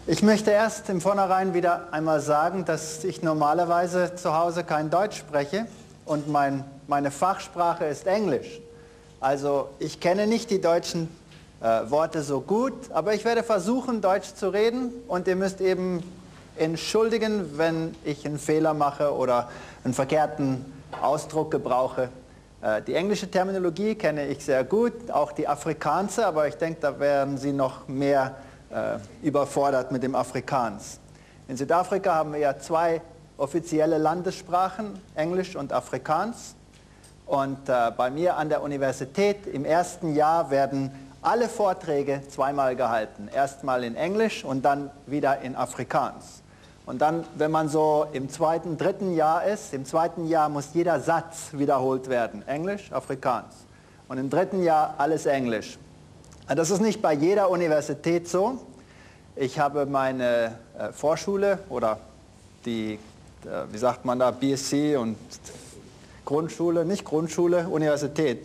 Ich möchte erst im Vornherein wieder einmal sagen, dass ich normalerweise zu Hause kein Deutsch spreche und meine Fachsprache ist Englisch. Also ich kenne nicht die deutschen Worte so gut, aber ich werde versuchen, Deutsch zu reden und ihr müsst eben entschuldigen, wenn ich einen Fehler mache oder einen verkehrten Ausdruck gebrauche. Die englische Terminologie kenne ich sehr gut, auch die Afrikaanse, aber ich denke, da werden Sie noch mehr überfordert mit dem Afrikaans. In Südafrika haben wir ja zwei offizielle Landessprachen, Englisch und Afrikaans. Und bei mir an der Universität im ersten Jahr werden alle Vorträge zweimal gehalten. Erstmal in Englisch und dann wieder in Afrikaans. Und dann, wenn man so im zweiten, dritten Jahr ist, im zweiten Jahr muss jeder Satz wiederholt werden. Englisch, Afrikaans. Und im dritten Jahr alles Englisch. Das ist nicht bei jeder Universität so. Ich habe meine Vorschule oder die, wie sagt man da, BSc und Grundschule, nicht Grundschule, Universität,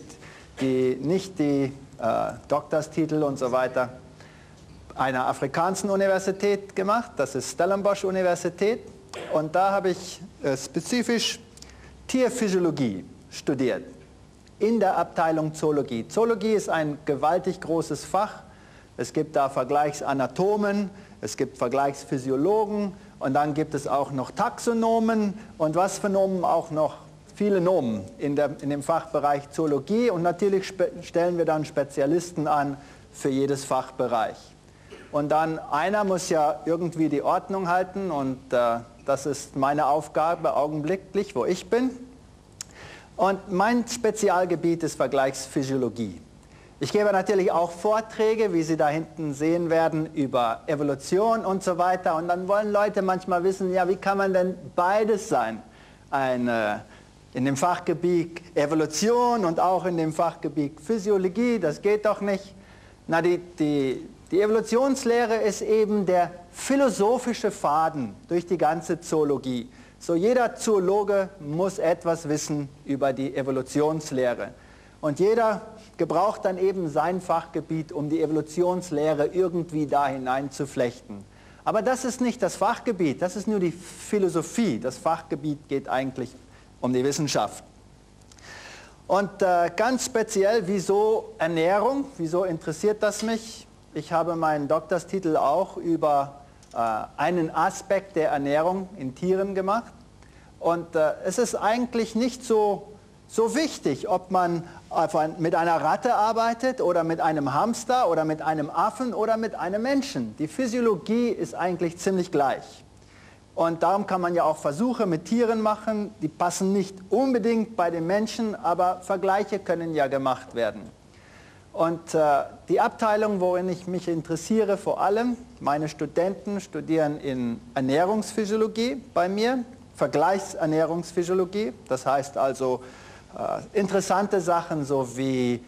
nicht die Doktorstitel und so weiter, einer afrikanischen Universität gemacht, das ist Stellenbosch Universität, und da habe ich spezifisch Tierphysiologie studiert, in der Abteilung Zoologie. Zoologie ist ein gewaltig großes Fach, es gibt da Vergleichsanatomen, es gibt Vergleichsphysiologen und dann gibt es auch noch Taxonomen und was für Nomen auch noch, viele Nomen in dem Fachbereich Zoologie und natürlich stellen wir dann Spezialisten an für jedes Fachbereich. Und dann einer muss ja irgendwie die Ordnung halten und das ist meine Aufgabe augenblicklich, wo ich bin. Und mein Spezialgebiet ist Vergleichsphysiologie. Ich gebe natürlich auch Vorträge, wie Sie da hinten sehen werden, über Evolution und so weiter. Und dann wollen Leute manchmal wissen, ja, wie kann man denn beides sein? In dem Fachgebiet Evolution und auch in dem Fachgebiet Physiologie, das geht doch nicht. Na, die Evolutionslehre ist eben der philosophische Faden durch die ganze Zoologie. So jeder Zoologe muss etwas wissen über die Evolutionslehre. Und jeder gebraucht dann eben sein Fachgebiet, um die Evolutionslehre irgendwie da hinein zu flechten. Aber das ist nicht das Fachgebiet, das ist nur die Philosophie. Das Fachgebiet geht eigentlich um die Wissenschaft. Und ganz speziell, wieso Ernährung? Wieso interessiert das mich? Ich habe meinen Doktorstitel auch über einen Aspekt der Ernährung in Tieren gemacht. Und es ist eigentlich nicht so wichtig, ob man mit einer Ratte arbeitet oder mit einem Hamster oder mit einem Affen oder mit einem Menschen. Die Physiologie ist eigentlich ziemlich gleich. Und darum kann man ja auch Versuche mit Tieren machen, die passen nicht unbedingt bei den Menschen, aber Vergleiche können ja gemacht werden. Und die Abteilung, worin ich mich interessiere, vor allem, meine Studenten studieren in Ernährungsphysiologie bei mir, Vergleichsernährungsphysiologie, das heißt also interessante Sachen so wie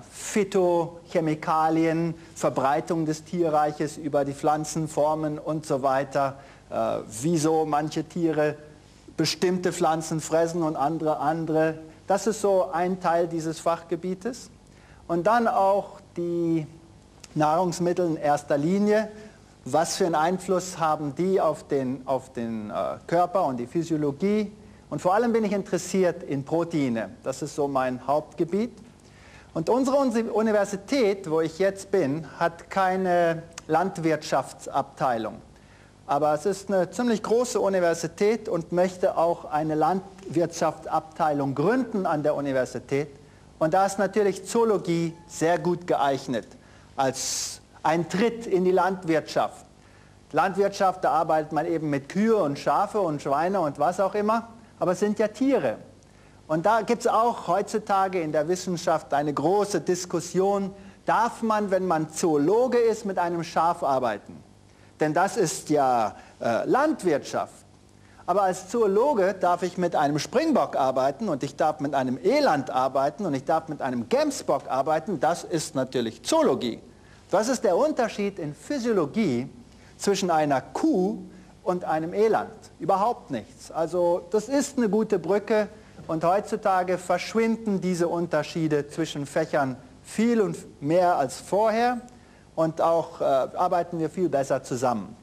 Phytochemikalien, Verbreitung des Tierreiches über die Pflanzenformen und so weiter, wieso manche Tiere bestimmte Pflanzen fressen und andere. Das ist so ein Teil dieses Fachgebietes. Und dann auch die Nahrungsmittel in erster Linie. Was für einen Einfluss haben die auf den Körper und die Physiologie? Und vor allem bin ich interessiert in Proteine. Das ist so mein Hauptgebiet. Und unsere Universität, wo ich jetzt bin, hat keine Landwirtschaftsabteilung. Aber es ist eine ziemlich große Universität und möchte auch eine Landwirtschaftsabteilung gründen an der Universität. Und da ist natürlich Zoologie sehr gut geeignet als ein Tritt in die Landwirtschaft. Landwirtschaft, da arbeitet man eben mit Kühe und Schafe und Schweine und was auch immer, aber es sind ja Tiere. Und da gibt es auch heutzutage in der Wissenschaft eine große Diskussion, darf man, wenn man Zoologe ist, mit einem Schaf arbeiten? Denn das ist ja Landwirtschaft. Aber als Zoologe darf ich mit einem Springbock arbeiten und ich darf mit einem Eland arbeiten und ich darf mit einem Gemsbock arbeiten. Das ist natürlich Zoologie. Was ist der Unterschied in Physiologie zwischen einer Kuh und einem Eland? Überhaupt nichts. Also das ist eine gute Brücke und heutzutage verschwinden diese Unterschiede zwischen Fächern viel und mehr als vorher und auch arbeiten wir viel besser zusammen.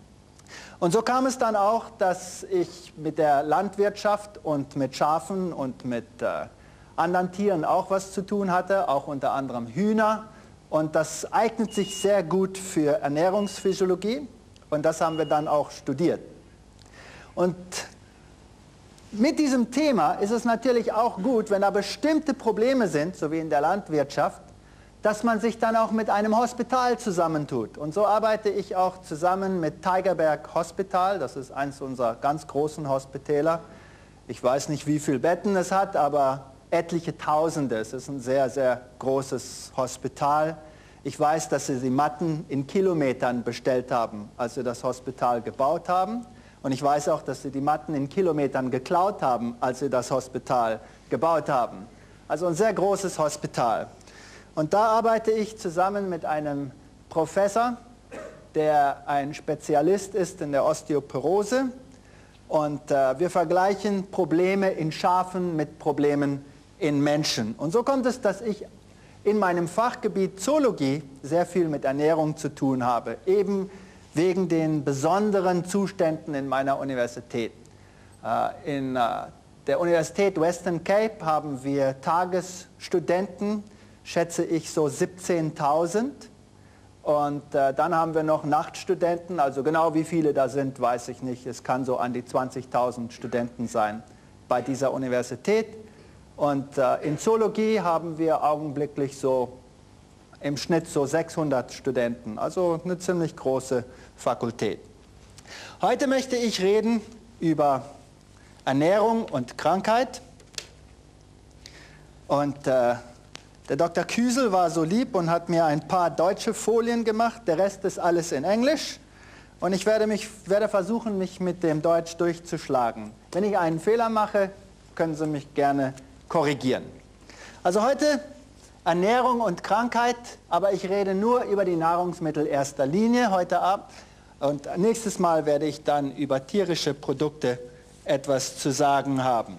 Und so kam es dann auch, dass ich mit der Landwirtschaft und mit Schafen und mit anderen Tieren auch was zu tun hatte, auch unter anderem Hühner. Und das eignet sich sehr gut für Ernährungsphysiologie und das haben wir dann auch studiert. Und mit diesem Thema ist es natürlich auch gut, wenn da bestimmte Probleme sind, so wie in der Landwirtschaft, dass man sich dann auch mit einem Hospital zusammentut. Und so arbeite ich auch zusammen mit Tygerberg Hospital, das ist eines unserer ganz großen Hospitäler. Ich weiß nicht, wie viele Betten es hat, aber etliche Tausende. Es ist ein sehr, sehr großes Hospital. Ich weiß, dass sie die Matten in Kilometern bestellt haben, als sie das Hospital gebaut haben. Und ich weiß auch, dass sie die Matten in Kilometern geklaut haben, als sie das Hospital gebaut haben. Also ein sehr großes Hospital. Und da arbeite ich zusammen mit einem Professor, der ein Spezialist ist in der Osteoporose. Und wir vergleichen Probleme in Schafen mit Problemen in Menschen. Und so kommt es, dass ich in meinem Fachgebiet Zoologie sehr viel mit Ernährung zu tun habe, eben wegen den besonderen Zuständen in meiner Universität. In der Universität Western Cape haben wir Tagesstudenten, schätze ich so 17.000. Und dann haben wir noch Nachtstudenten, also genau wie viele da sind, weiß ich nicht. Es kann so an die 20.000 Studenten sein bei dieser Universität. Und in Zoologie haben wir augenblicklich so im Schnitt so 600 Studenten, also eine ziemlich große Fakultät. Heute möchte ich reden über Ernährung und Krankheit. Und der Dr. Küsel war so lieb und hat mir ein paar deutsche Folien gemacht. Der Rest ist alles in Englisch. Und ich werde versuchen, mich mit dem Deutsch durchzuschlagen. Wenn ich einen Fehler mache, können Sie mich gerne korrigieren. Also heute Ernährung und Krankheit, aber ich rede nur über die Nahrungsmittel erster Linie heute Abend. Und nächstes Mal werde ich dann über tierische Produkte etwas zu sagen haben.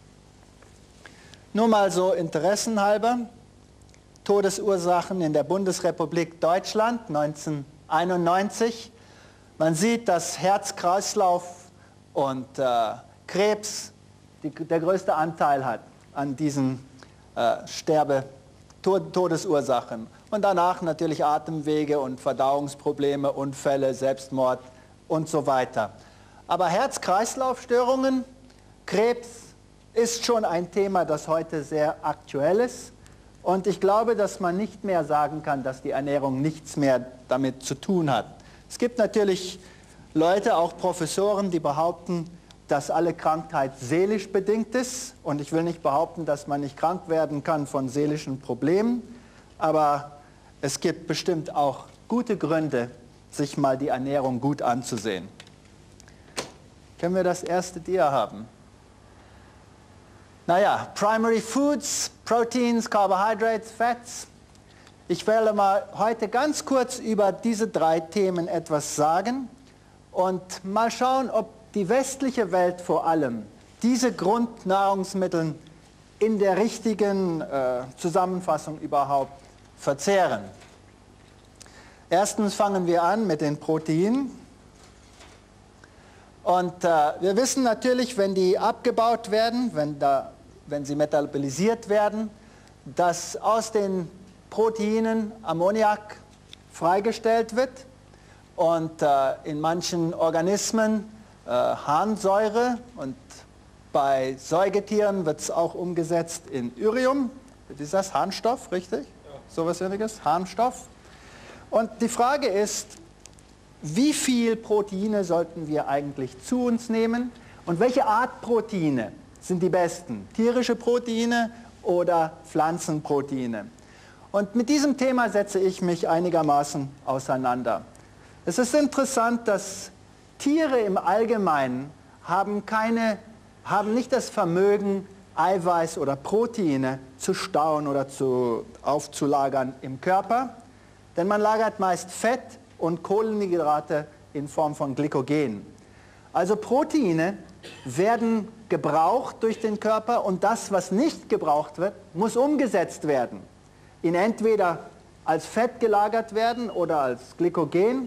Nur mal so interessenhalber. Todesursachen in der Bundesrepublik Deutschland 1991. Man sieht, dass Herz-Kreislauf und Krebs der größte Anteil hat an diesen Todesursachen. Und danach natürlich Atemwege und Verdauungsprobleme, Unfälle, Selbstmord und so weiter. Aber Herz-Kreislauf-Störungen, Krebs ist schon ein Thema, das heute sehr aktuell ist. Und ich glaube, dass man nicht mehr sagen kann, dass die Ernährung nichts mehr damit zu tun hat. Es gibt natürlich Leute, auch Professoren, die behaupten, dass alle Krankheit seelisch bedingt ist. Und ich will nicht behaupten, dass man nicht krank werden kann von seelischen Problemen. Aber es gibt bestimmt auch gute Gründe, sich mal die Ernährung gut anzusehen. Können wir das erste Dia haben? Naja, Primary Foods, Proteins, Carbohydrates, Fats. Ich werde mal heute ganz kurz über diese drei Themen etwas sagen und mal schauen, ob die westliche Welt vor allem diese Grundnahrungsmittel in der richtigen Zusammenfassung überhaupt verzehren. Erstens fangen wir an mit den Proteinen. Und wir wissen natürlich, wenn die abgebaut werden, wenn sie metabolisiert werden, dass aus den Proteinen Ammoniak freigestellt wird und in manchen Organismen Harnsäure und bei Säugetieren wird es auch umgesetzt in Urium. Ist das Harnstoff, richtig? Ja. So was Ähnliches, Harnstoff. Und die Frage ist, wie viel Proteine sollten wir eigentlich zu uns nehmen und welche Art Proteine sind die besten? Tierische Proteine oder Pflanzenproteine? Und mit diesem Thema setze ich mich einigermaßen auseinander. Es ist interessant, dass Tiere im Allgemeinen haben nicht das Vermögen, Eiweiß oder Proteine zu stauen oder aufzulagern im Körper, denn man lagert meist Fett und Kohlenhydrate in Form von Glykogen. Also Proteine werden gebraucht durch den Körper und das, was nicht gebraucht wird, muss umgesetzt werden. In entweder als Fett gelagert werden oder als Glykogen.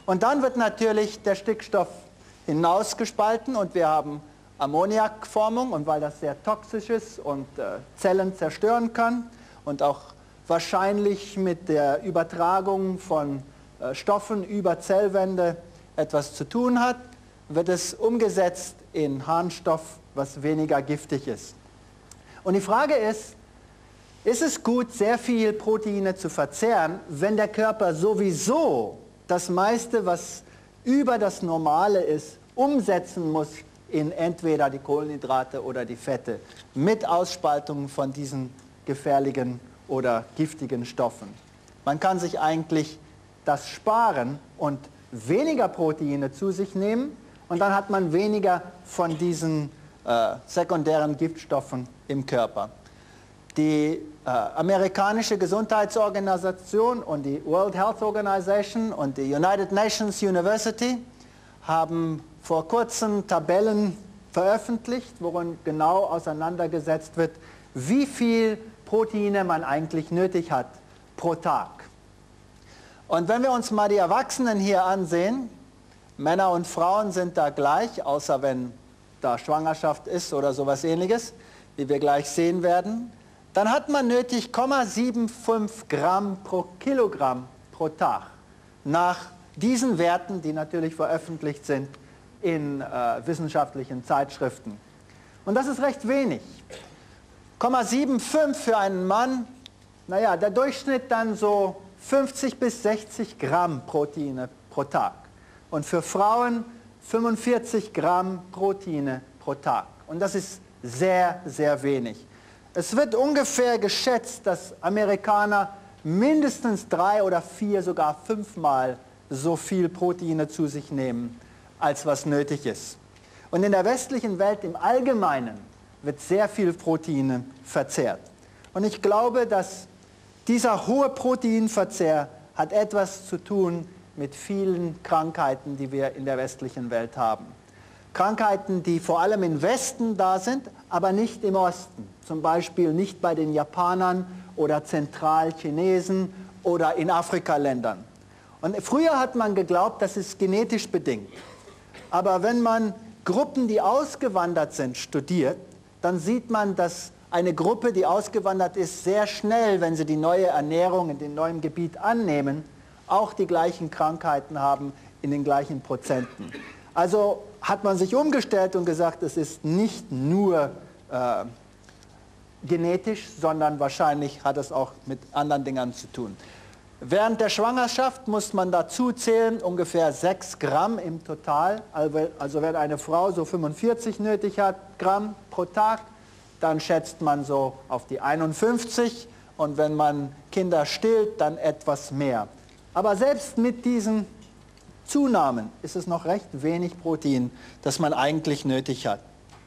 Und dann wird natürlich der Stickstoff hinausgespalten und wir haben Ammoniakformung, und weil das sehr toxisch ist und Zellen zerstören kann und auch wahrscheinlich mit der Übertragung von Stoffen über Zellwände etwas zu tun hat, wird es umgesetzt in Harnstoff, was weniger giftig ist. Und die Frage ist es gut, sehr viel Proteine zu verzehren, wenn der Körper sowieso das meiste, was über das Normale ist, umsetzen muss in entweder die Kohlenhydrate oder die Fette, mit Ausspaltung von diesen gefährlichen oder giftigen Stoffen. Man kann sich eigentlich das sparen und weniger Proteine zu sich nehmen, und dann hat man weniger von diesen sekundären Giftstoffen im Körper. Die amerikanische Gesundheitsorganisation und die World Health Organization und die United Nations University haben vor kurzem Tabellen veröffentlicht, worin genau auseinandergesetzt wird, wie viel Proteine man eigentlich nötig hat pro Tag. Und wenn wir uns mal die Erwachsenen hier ansehen, Männer und Frauen sind da gleich, außer wenn da Schwangerschaft ist oder sowas Ähnliches, wie wir gleich sehen werden, dann hat man nötig 0,75 Gramm pro Kilogramm pro Tag. Nach diesen Werten, die natürlich veröffentlicht sind in wissenschaftlichen Zeitschriften. Und das ist recht wenig. 0,75 für einen Mann, naja, der Durchschnitt dann so 50 bis 60 Gramm Proteine pro Tag. Und für Frauen 45 Gramm Proteine pro Tag. Und das ist sehr, sehr wenig. Es wird ungefähr geschätzt, dass Amerikaner mindestens 3 oder 4, sogar 5-mal so viel Proteine zu sich nehmen, als was nötig ist. Und in der westlichen Welt im Allgemeinen wird sehr viel Proteine verzehrt. Und ich glaube, dass dieser hohe Proteinverzehr hat etwas zu tun mit vielen Krankheiten, die wir in der westlichen Welt haben. Krankheiten, die vor allem im Westen da sind, aber nicht im Osten. Zum Beispiel nicht bei den Japanern oder Zentralchinesen oder in Afrikaländern. Und früher hat man geglaubt, das ist genetisch bedingt. Aber wenn man Gruppen, die ausgewandert sind, studiert, dann sieht man, dass eine Gruppe, die ausgewandert ist, sehr schnell, wenn sie die neue Ernährung in dem neuen Gebiet annehmen, auch die gleichen Krankheiten haben in den gleichen Prozenten. Also hat man sich umgestellt und gesagt, es ist nicht nur genetisch, sondern wahrscheinlich hat es auch mit anderen Dingen zu tun. Während der Schwangerschaft muss man dazu zählen ungefähr 6 Gramm im Total. Also wenn eine Frau so 45 nötig hat, Gramm pro Tag, dann schätzt man so auf die 51. Und wenn man Kinder stillt, dann etwas mehr. Aber selbst mit diesen Zunahmen ist es noch recht wenig Protein, das man eigentlich nötig hat.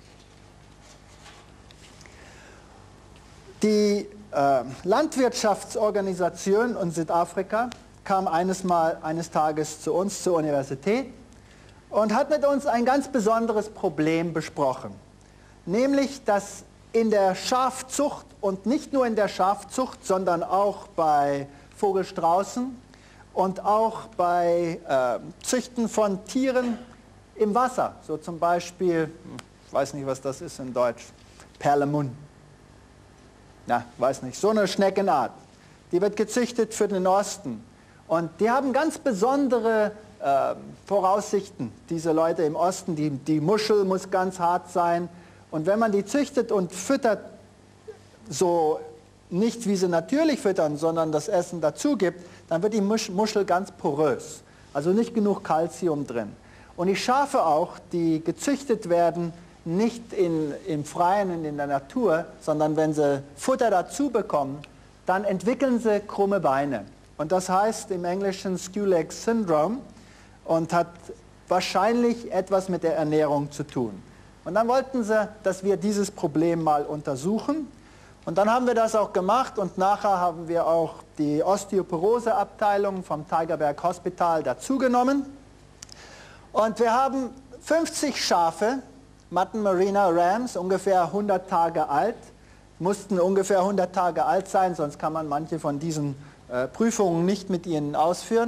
Die Landwirtschaftsorganisation in Südafrika kam eines Tages zu uns zur Universität und hat mit uns ein ganz besonderes Problem besprochen. Nämlich, dass in der Schafzucht und nicht nur in der Schafzucht, sondern auch bei Vogelstraußen und auch bei Züchten von Tieren im Wasser, so zum Beispiel, ich weiß nicht, was das ist in Deutsch, Perlemon. Ja, weiß nicht, so eine Schneckenart. Die wird gezüchtet für den Osten. Und die haben ganz besondere Voraussichten, diese Leute im Osten. Die Muschel muss ganz hart sein. Und wenn man die züchtet und füttert, so nicht wie sie natürlich füttern, sondern das Essen dazu gibt, dann wird die Muschel ganz porös. Also nicht genug Kalzium drin. Und die Schafe auch, die gezüchtet werden, nicht im Freien und in der Natur, sondern wenn sie Futter dazu bekommen, dann entwickeln sie krumme Beine. Und das heißt im Englischen Skew-Leg Syndrome und hat wahrscheinlich etwas mit der Ernährung zu tun. Und dann wollten sie, dass wir dieses Problem mal untersuchen. Und dann haben wir das auch gemacht und nachher haben wir auch die Osteoporose-Abteilung vom Tygerberg Hospital dazugenommen. Und wir haben 50 Schafe, Mutton Merino Rams, ungefähr 100 Tage alt, mussten ungefähr 100 Tage alt sein, sonst kann man manche von diesen Prüfungen nicht mit ihnen ausführen.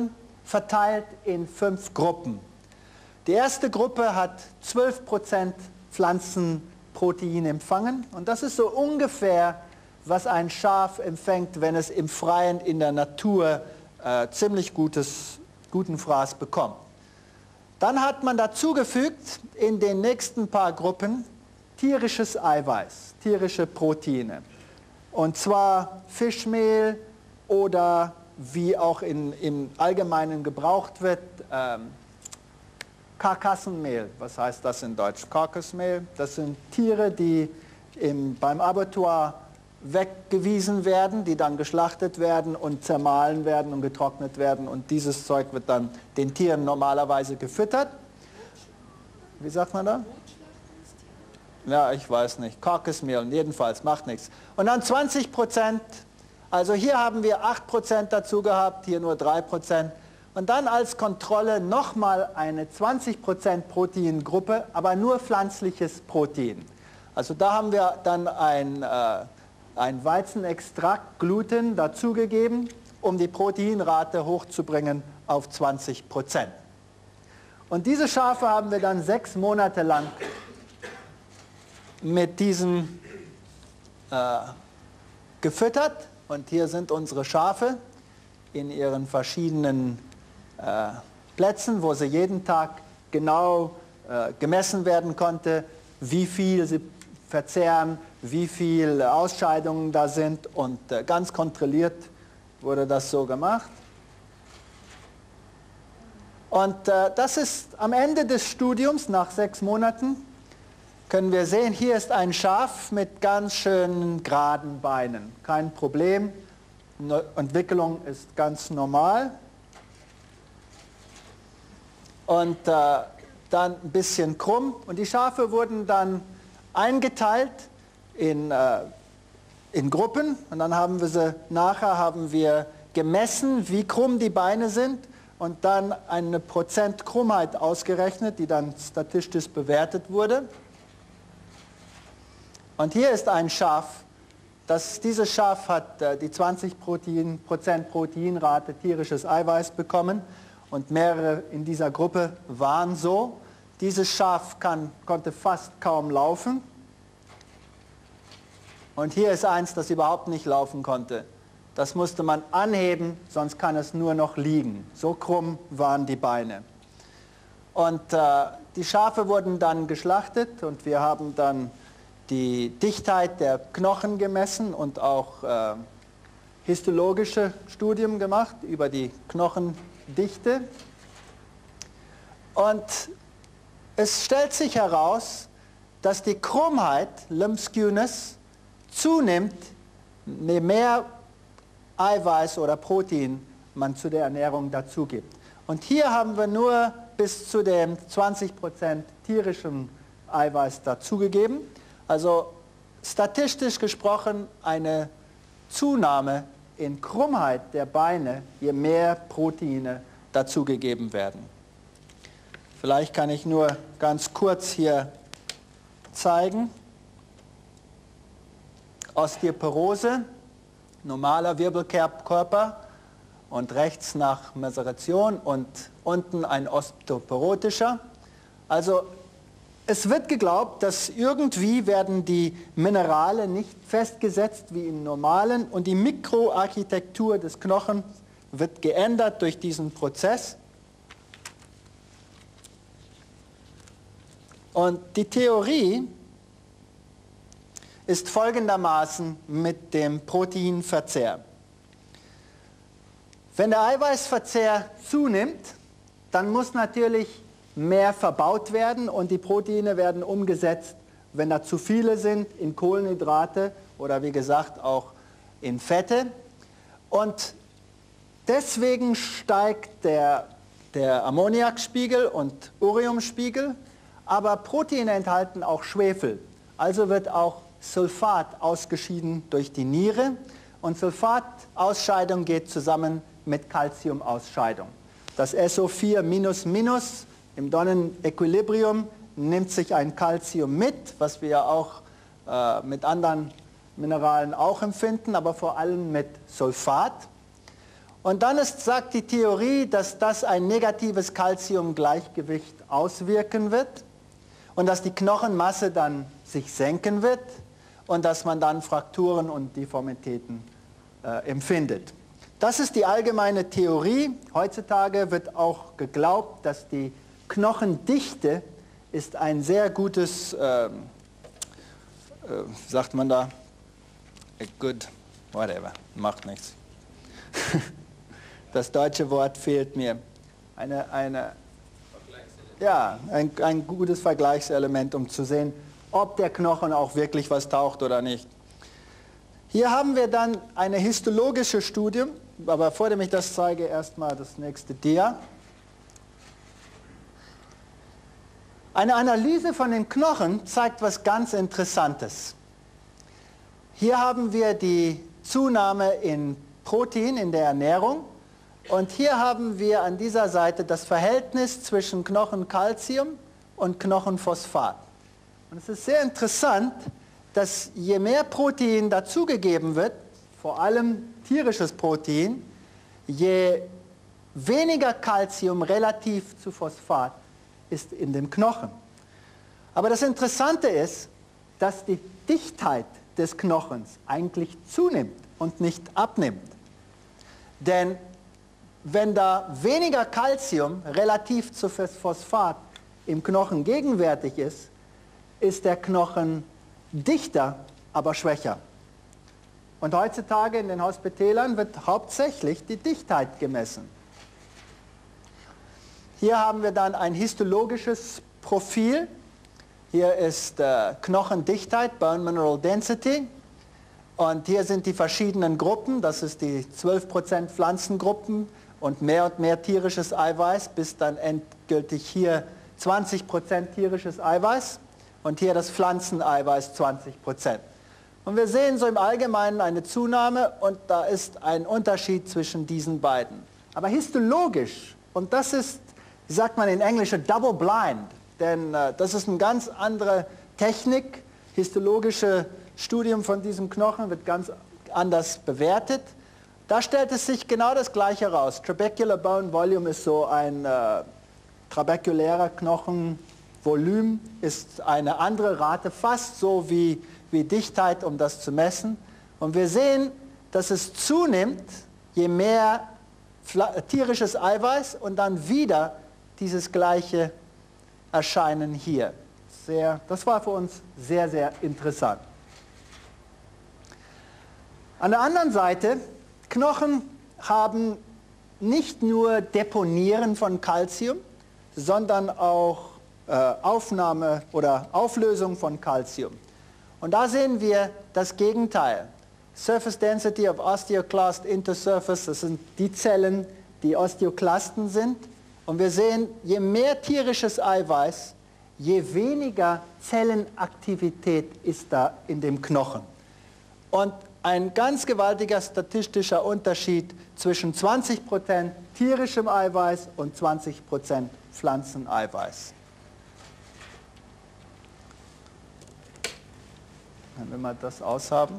verteilt in 5 Gruppen. Die erste Gruppe hat 12% Pflanzenprotein empfangen und das ist so ungefähr, was ein Schaf empfängt, wenn es im Freien in der Natur ziemlich guten Fraß bekommt. Dann hat man dazugefügt in den nächsten paar Gruppen tierisches Eiweiß, tierische Proteine. Und zwar Fischmehl oder wie auch im Allgemeinen gebraucht wird, Karkassenmehl. Was heißt das in Deutsch? Karkassmehl. Das sind Tiere, die beim Abattoir weggewiesen werden, die dann geschlachtet werden und zermahlen werden und getrocknet werden. Und dieses Zeug wird dann den Tieren normalerweise gefüttert. Wie sagt man da? Ja, ich weiß nicht. Karkassmehl, jedenfalls, macht nichts. Und dann 20%, also hier haben wir 8% dazu gehabt, hier nur 3%. Und dann als Kontrolle nochmal eine 20% Proteingruppe, aber nur pflanzliches Protein. Also da haben wir dann ein Weizenextrakt, Gluten, dazugegeben, um die Proteinrate hochzubringen auf 20%. Und diese Schafe haben wir dann 6 Monate lang mit diesem gefüttert. Und hier sind unsere Schafe in ihren verschiedenen Plätzen, wo sie jeden Tag genau gemessen werden konnte, wie viel sie verzehren, wie viele Ausscheidungen da sind und ganz kontrolliert wurde das so gemacht. Und das ist am Ende des Studiums, nach 6 Monaten, können wir sehen, hier ist ein Schaf mit ganz schönen geraden Beinen. Kein Problem, Entwicklung ist ganz normal. Und dann ein bisschen krumm. Und die Schafe wurden dann eingeteilt in Gruppen. Und dann haben wir gemessen, wie krumm die Beine sind. Und dann eine Prozent Krummheit ausgerechnet, die dann statistisch bewertet wurde. Und hier ist ein Schaf. Dieses Schaf hat die 20% Proteinrate tierisches Eiweiß bekommen. Und mehrere in dieser Gruppe waren so. Dieses Schaf konnte fast kaum laufen. Und hier ist eins, das überhaupt nicht laufen konnte. Das musste man anheben, sonst kann es nur noch liegen. So krumm waren die Beine. Und die Schafe wurden dann geschlachtet und wir haben dann die Dichtheit der Knochen gemessen und auch histologische Studien gemacht über die Knochendichte. Und es stellt sich heraus, dass die Krummheit, Limb Skewness, zunimmt, je mehr Eiweiß oder Protein man zu der Ernährung dazu gibt. Und hier haben wir nur bis zu dem 20% tierischen Eiweiß dazugegeben. Also statistisch gesprochen eine Zunahme in Krummheit der Beine, je mehr Proteine dazugegeben werden. Vielleicht kann ich nur ganz kurz hier zeigen. Osteoporose, normaler Wirbelkörper und rechts nach Maceration und unten ein osteoporotischer. Also es wird geglaubt, dass irgendwie werden die Minerale nicht festgesetzt wie im normalen und die Mikroarchitektur des Knochens wird geändert durch diesen Prozess. Und die Theorie ist folgendermaßen mit dem Proteinverzehr. Wenn der Eiweißverzehr zunimmt, dann muss natürlich mehr verbaut werden und die Proteine werden umgesetzt, wenn da zu viele sind, in Kohlenhydrate oder wie gesagt auch in Fette. Und deswegen steigt der Ammoniakspiegel und Ureumspiegel, aber Proteine enthalten auch Schwefel. Also wird auch Sulfat ausgeschieden durch die Niere und Sulfatausscheidung geht zusammen mit Calciumausscheidung. Das SO4- im Donnenequilibrium nimmt sich ein Calcium mit, was wir ja auch mit anderen Mineralen auch empfinden, aber vor allem mit Sulfat. Und dann sagt die Theorie, dass das ein negatives Calciumgleichgewicht auswirken wird und dass die Knochenmasse dann sich senken wird und dass man dann Frakturen und Deformitäten empfindet. Das ist die allgemeine Theorie. Heutzutage wird auch geglaubt, dass die Knochendichte ist ein sehr gutes, sagt man da, good, whatever, macht nichts. Das deutsche Wort fehlt mir. Ein gutes Vergleichselement, um zu sehen, ob der Knochen auch wirklich was taucht oder nicht. Hier haben wir dann eine histologische Studie, aber bevor ich das zeige, erstmal das nächste Dia. Eine Analyse von den Knochen zeigt was ganz Interessantes. Hier haben wir die Zunahme in Protein in der Ernährung und hier haben wir an dieser Seite das Verhältnis zwischen Knochenkalzium und Knochenphosphat. Und es ist sehr interessant, dass je mehr Protein dazugegeben wird, vor allem tierisches Protein, je weniger Kalzium relativ zu Phosphat ist in dem Knochen. Aber das Interessante ist, dass die Dichtheit des Knochens eigentlich zunimmt und nicht abnimmt. Denn wenn da weniger Kalzium relativ zu Phosphat im Knochen gegenwärtig ist, ist der Knochen dichter, aber schwächer. Und heutzutage in den Hospitälern wird hauptsächlich die Dichtheit gemessen. Hier haben wir dann ein histologisches Profil. Hier ist Knochendichtheit, Bone Mineral Density. Und hier sind die verschiedenen Gruppen. Das ist die 12% Pflanzengruppen und mehr tierisches Eiweiß, bis dann endgültig hier 20% tierisches Eiweiß und hier das Pflanzeneiweiß 20%. Und wir sehen so im Allgemeinen eine Zunahme und da ist ein Unterschied zwischen diesen beiden. Aber histologisch, und das ist, wie sagt man in Englisch, double blind, denn das ist eine ganz andere Technik. Histologische Studium von diesem Knochen wird ganz anders bewertet. Da stellt es sich genau das Gleiche raus. Trabecular Bone Volume ist so ein trabeculärer Knochenvolumen, ist eine andere Rate, fast so wie Dichtheit, um das zu messen. Und wir sehen, dass es zunimmt, je mehr tierisches Eiweiß und dann wieder dieses gleiche Erscheinen hier. Das war für uns sehr, sehr interessant. An der anderen Seite, Knochen haben nicht nur Deponieren von Calcium, sondern auch Aufnahme oder Auflösung von Calcium. Und da sehen wir das Gegenteil. Surface Density of Osteoclast Intersurface, das sind die Zellen, die Osteoklasten sind. Und wir sehen, je mehr tierisches Eiweiß, je weniger Zellenaktivität ist da in dem Knochen. Und ein ganz gewaltiger statistischer Unterschied zwischen 20% tierischem Eiweiß und 20% Pflanzeneiweiß. Wenn wir das aushaben.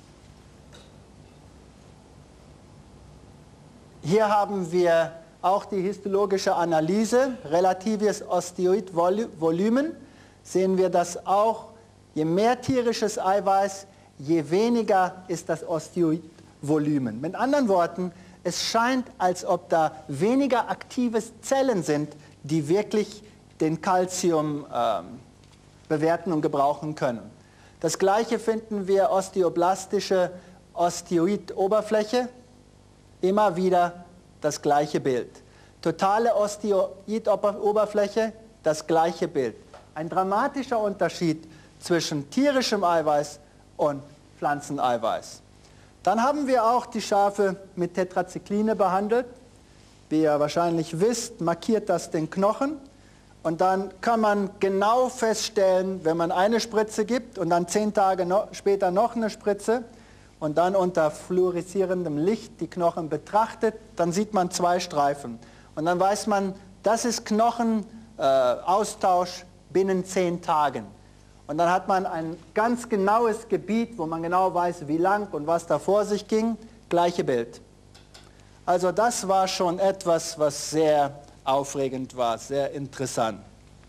Hier haben wir auch die histologische Analyse, relatives Osteoidvolumen. Sehen wir das auch, je mehr tierisches Eiweiß, je weniger ist das Osteoidvolumen. Mit anderen Worten, es scheint, als ob da weniger aktive Zellen sind, die wirklich den Calcium bewerten und gebrauchen können. Das Gleiche finden wir osteoblastische Osteoidoberfläche, immer wieder das gleiche Bild. Totale Osteoidoberfläche, das gleiche Bild. Ein dramatischer Unterschied zwischen tierischem Eiweiß und Pflanzeneiweiß. Dann haben wir auch die Schafe mit Tetracycline behandelt. Wie ihr wahrscheinlich wisst, markiert das den Knochen. Und dann kann man genau feststellen, wenn man eine Spritze gibt und dann 10 Tage später noch eine Spritze und dann unter fluoreszierendem Licht die Knochen betrachtet, dann sieht man 2 Streifen. Und dann weiß man, das ist Knochenaustausch binnen 10 Tagen. Und dann hat man ein ganz genaues Gebiet, wo man genau weiß, wie lang und was da vor sich ging. Gleiche Bild. Also das war schon etwas, was sehr aufregend war, sehr interessant.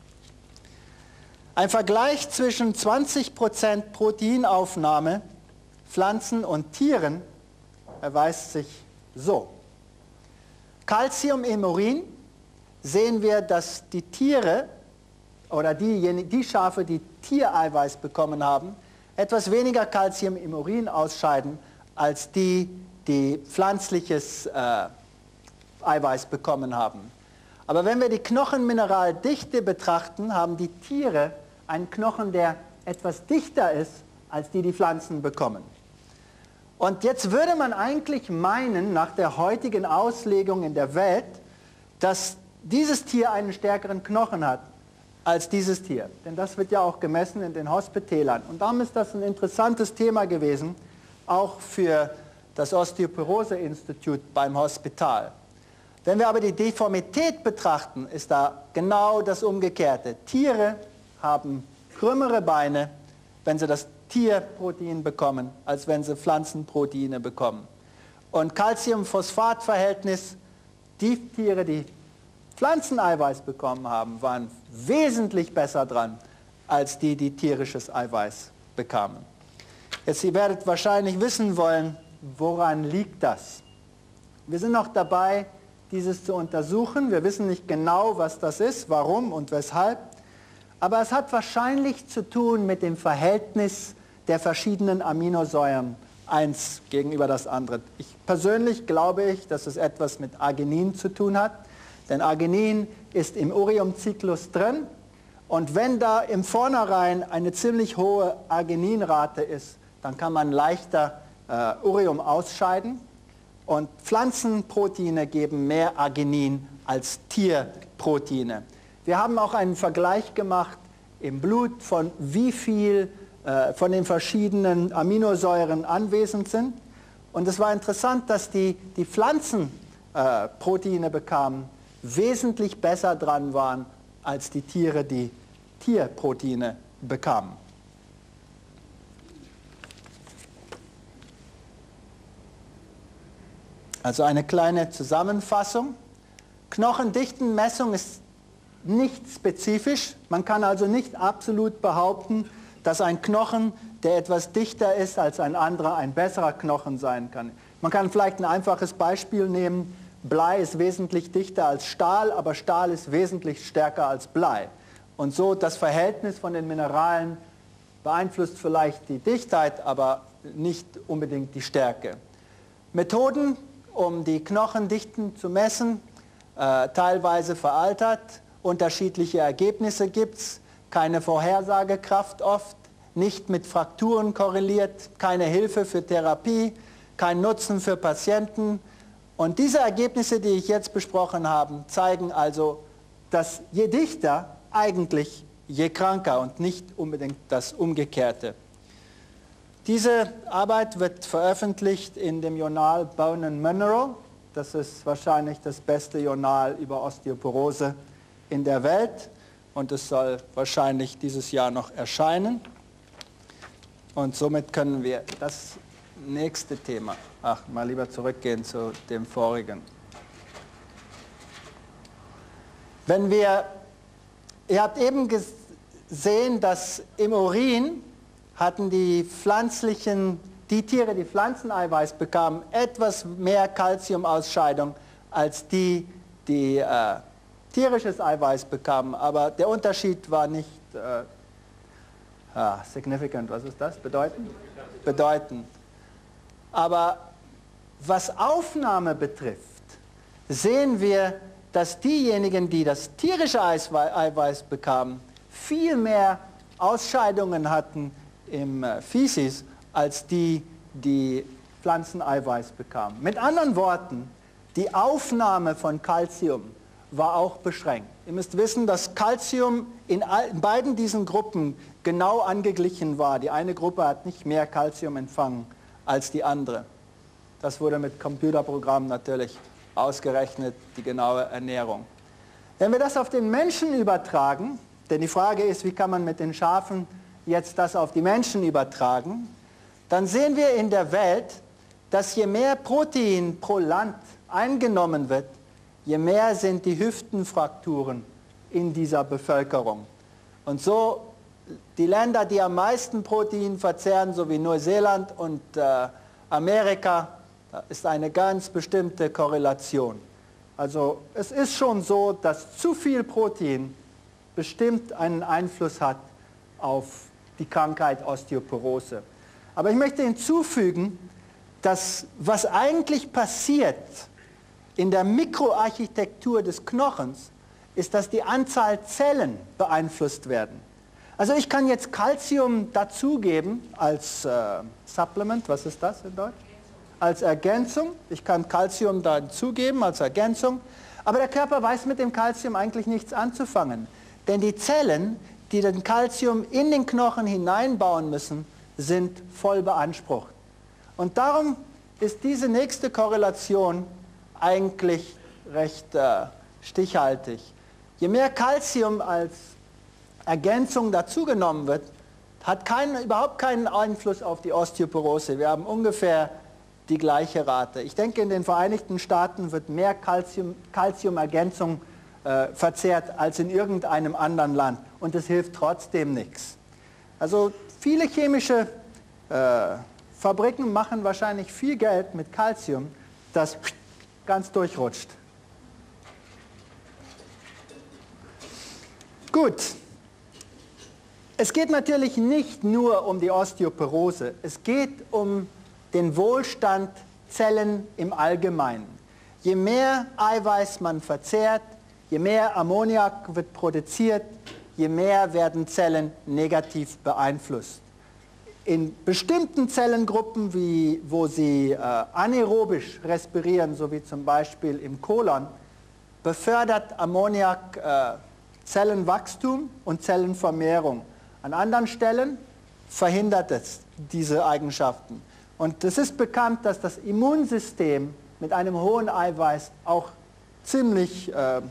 Ein Vergleich zwischen 20% Proteinaufnahme Pflanzen und Tieren erweist sich so. Calcium im Urin sehen wir, dass die Tiere oder die Schafe, die Tiereiweiß bekommen haben, etwas weniger Calcium im Urin ausscheiden, als die pflanzliches Eiweiß bekommen haben. Aber wenn wir die Knochenmineraldichte betrachten, haben die Tiere einen Knochen, der etwas dichter ist, als die Pflanzen bekommen. Und jetzt würde man eigentlich meinen, nach der heutigen Auslegung in der Welt, dass dieses Tier einen stärkeren Knochen hat als dieses Tier. Denn das wird ja auch gemessen in den Hospitälern. Und darum ist das ein interessantes Thema gewesen, auch für das Osteoporose-Institut beim Hospital. Wenn wir aber die Deformität betrachten, ist da genau das Umgekehrte. Tiere haben krümmere Beine, wenn sie das Tierprotein bekommen, als wenn sie Pflanzenproteine bekommen. Und Calcium-Phosphat-Verhältnis, die Tiere, die Pflanzeneiweiß bekommen haben, waren wesentlich besser dran, als die tierisches Eiweiß bekamen. Jetzt, ihr werdet wahrscheinlich wissen wollen, woran liegt das? Wir sind noch dabei, dieses zu untersuchen. Wir wissen nicht genau, was das ist, warum und weshalb. Aber es hat wahrscheinlich zu tun mit dem Verhältnis der verschiedenen Aminosäuren, eins gegenüber das andere. Persönlich glaube, dass es etwas mit Arginin zu tun hat, denn Arginin ist im Ureumzyklus drin und wenn da im Vornherein eine ziemlich hohe Argininrate ist, dann kann man leichter Ureum ausscheiden und Pflanzenproteine geben mehr Arginin als Tierproteine. Wir haben auch einen Vergleich gemacht im Blut, von wie viel von den verschiedenen Aminosäuren anwesend sind. Und es war interessant, dass die Pflanzenproteine bekamen, wesentlich besser dran waren, als die Tiere, die Tierproteine bekamen. Also eine kleine Zusammenfassung. Knochendichtenmessung ist nicht spezifisch. Man kann also nicht absolut behaupten, dass ein Knochen, der etwas dichter ist als ein anderer, ein besserer Knochen sein kann. Man kann vielleicht ein einfaches Beispiel nehmen. Blei ist wesentlich dichter als Stahl, aber Stahl ist wesentlich stärker als Blei. Und so das Verhältnis von den Mineralen beeinflusst vielleicht die Dichtheit, aber nicht unbedingt die Stärke. Methoden, um die Knochendichten zu messen, teilweise veraltet, unterschiedliche Ergebnisse gibt es, keine Vorhersagekraft oft, nicht mit Frakturen korreliert, keine Hilfe für Therapie, kein Nutzen für Patienten. Und diese Ergebnisse, die ich jetzt besprochen habe, zeigen also, dass je dichter eigentlich je kranker und nicht unbedingt das Umgekehrte. Diese Arbeit wird veröffentlicht in dem Journal Bone and Mineral. Das ist wahrscheinlich das beste Journal über Osteoporose in der Welt und es soll wahrscheinlich dieses Jahr noch erscheinen. Und somit können wir das nächste Thema, mal lieber zurückgehen zu dem vorigen. Ihr habt eben gesehen, dass im Urin hatten die Tiere, die Pflanzeneiweiß bekamen, etwas mehr Calciumausscheidung als die tierisches Eiweiß bekamen. Aber der Unterschied war nicht significant, was ist das? Bedeutend? Bedeutend. Aber was Aufnahme betrifft, sehen wir, dass diejenigen, die das tierische Eiweiß bekamen, viel mehr Ausscheidungen hatten im Feces, als die Pflanzeneiweiß bekamen. Mit anderen Worten, die Aufnahme von Calcium war auch beschränkt. Ihr müsst wissen, dass Calcium in beiden diesen Gruppen genau angeglichen war. Die eine Gruppe hat nicht mehr Calcium empfangen als die andere. Das wurde mit Computerprogrammen natürlich ausgerechnet, die genaue Ernährung. Wenn wir das auf den Menschen übertragen, denn die Frage ist, wie kann man mit den Schafen jetzt das auf die Menschen übertragen, dann sehen wir in der Welt, dass je mehr Protein pro Land eingenommen wird, je mehr sind die Hüftenfrakturen in dieser Bevölkerung. Und so die Länder, die am meisten Protein verzehren, so wie Neuseeland und Amerika, da ist eine ganz bestimmte Korrelation. Also es ist schon so, dass zu viel Protein bestimmt einen Einfluss hat auf die Krankheit Osteoporose. Aber ich möchte hinzufügen, dass was eigentlich passiert in der Mikroarchitektur des Knochens, ist, dass die Anzahl Zellen beeinflusst werden. Also ich kann jetzt Calcium dazugeben als Supplement, was ist das in Deutsch? Als Ergänzung. Ich kann Calcium dazugeben als Ergänzung, aber der Körper weiß mit dem Calcium eigentlich nichts anzufangen. Denn die Zellen, die den Calcium in den Knochen hineinbauen müssen, sind voll beansprucht. Und darum ist diese nächste Korrelation eigentlich recht stichhaltig. Je mehr Calcium als Ergänzung dazugenommen wird, hat überhaupt keinen Einfluss auf die Osteoporose. Wir haben ungefähr die gleiche Rate. Ich denke, in den Vereinigten Staaten wird mehr Calciumergänzung verzehrt als in irgendeinem anderen Land. Und es hilft trotzdem nichts. Also viele chemische Fabriken machen wahrscheinlich viel Geld mit Calcium, das ganz durchrutscht. Gut. Es geht natürlich nicht nur um die Osteoporose. Es geht um den Wohlstand Zellen im Allgemeinen. Je mehr Eiweiß man verzehrt, je mehr Ammoniak wird produziert, je mehr werden Zellen negativ beeinflusst. In bestimmten Zellengruppen, wo sie anaerobisch respirieren, so wie zum Beispiel im Kolon, befördert Ammoniak Zellenwachstum und Zellenvermehrung. An anderen Stellen verhindert es diese Eigenschaften. Und es ist bekannt, dass das Immunsystem mit einem hohen Eiweiß auch ziemlich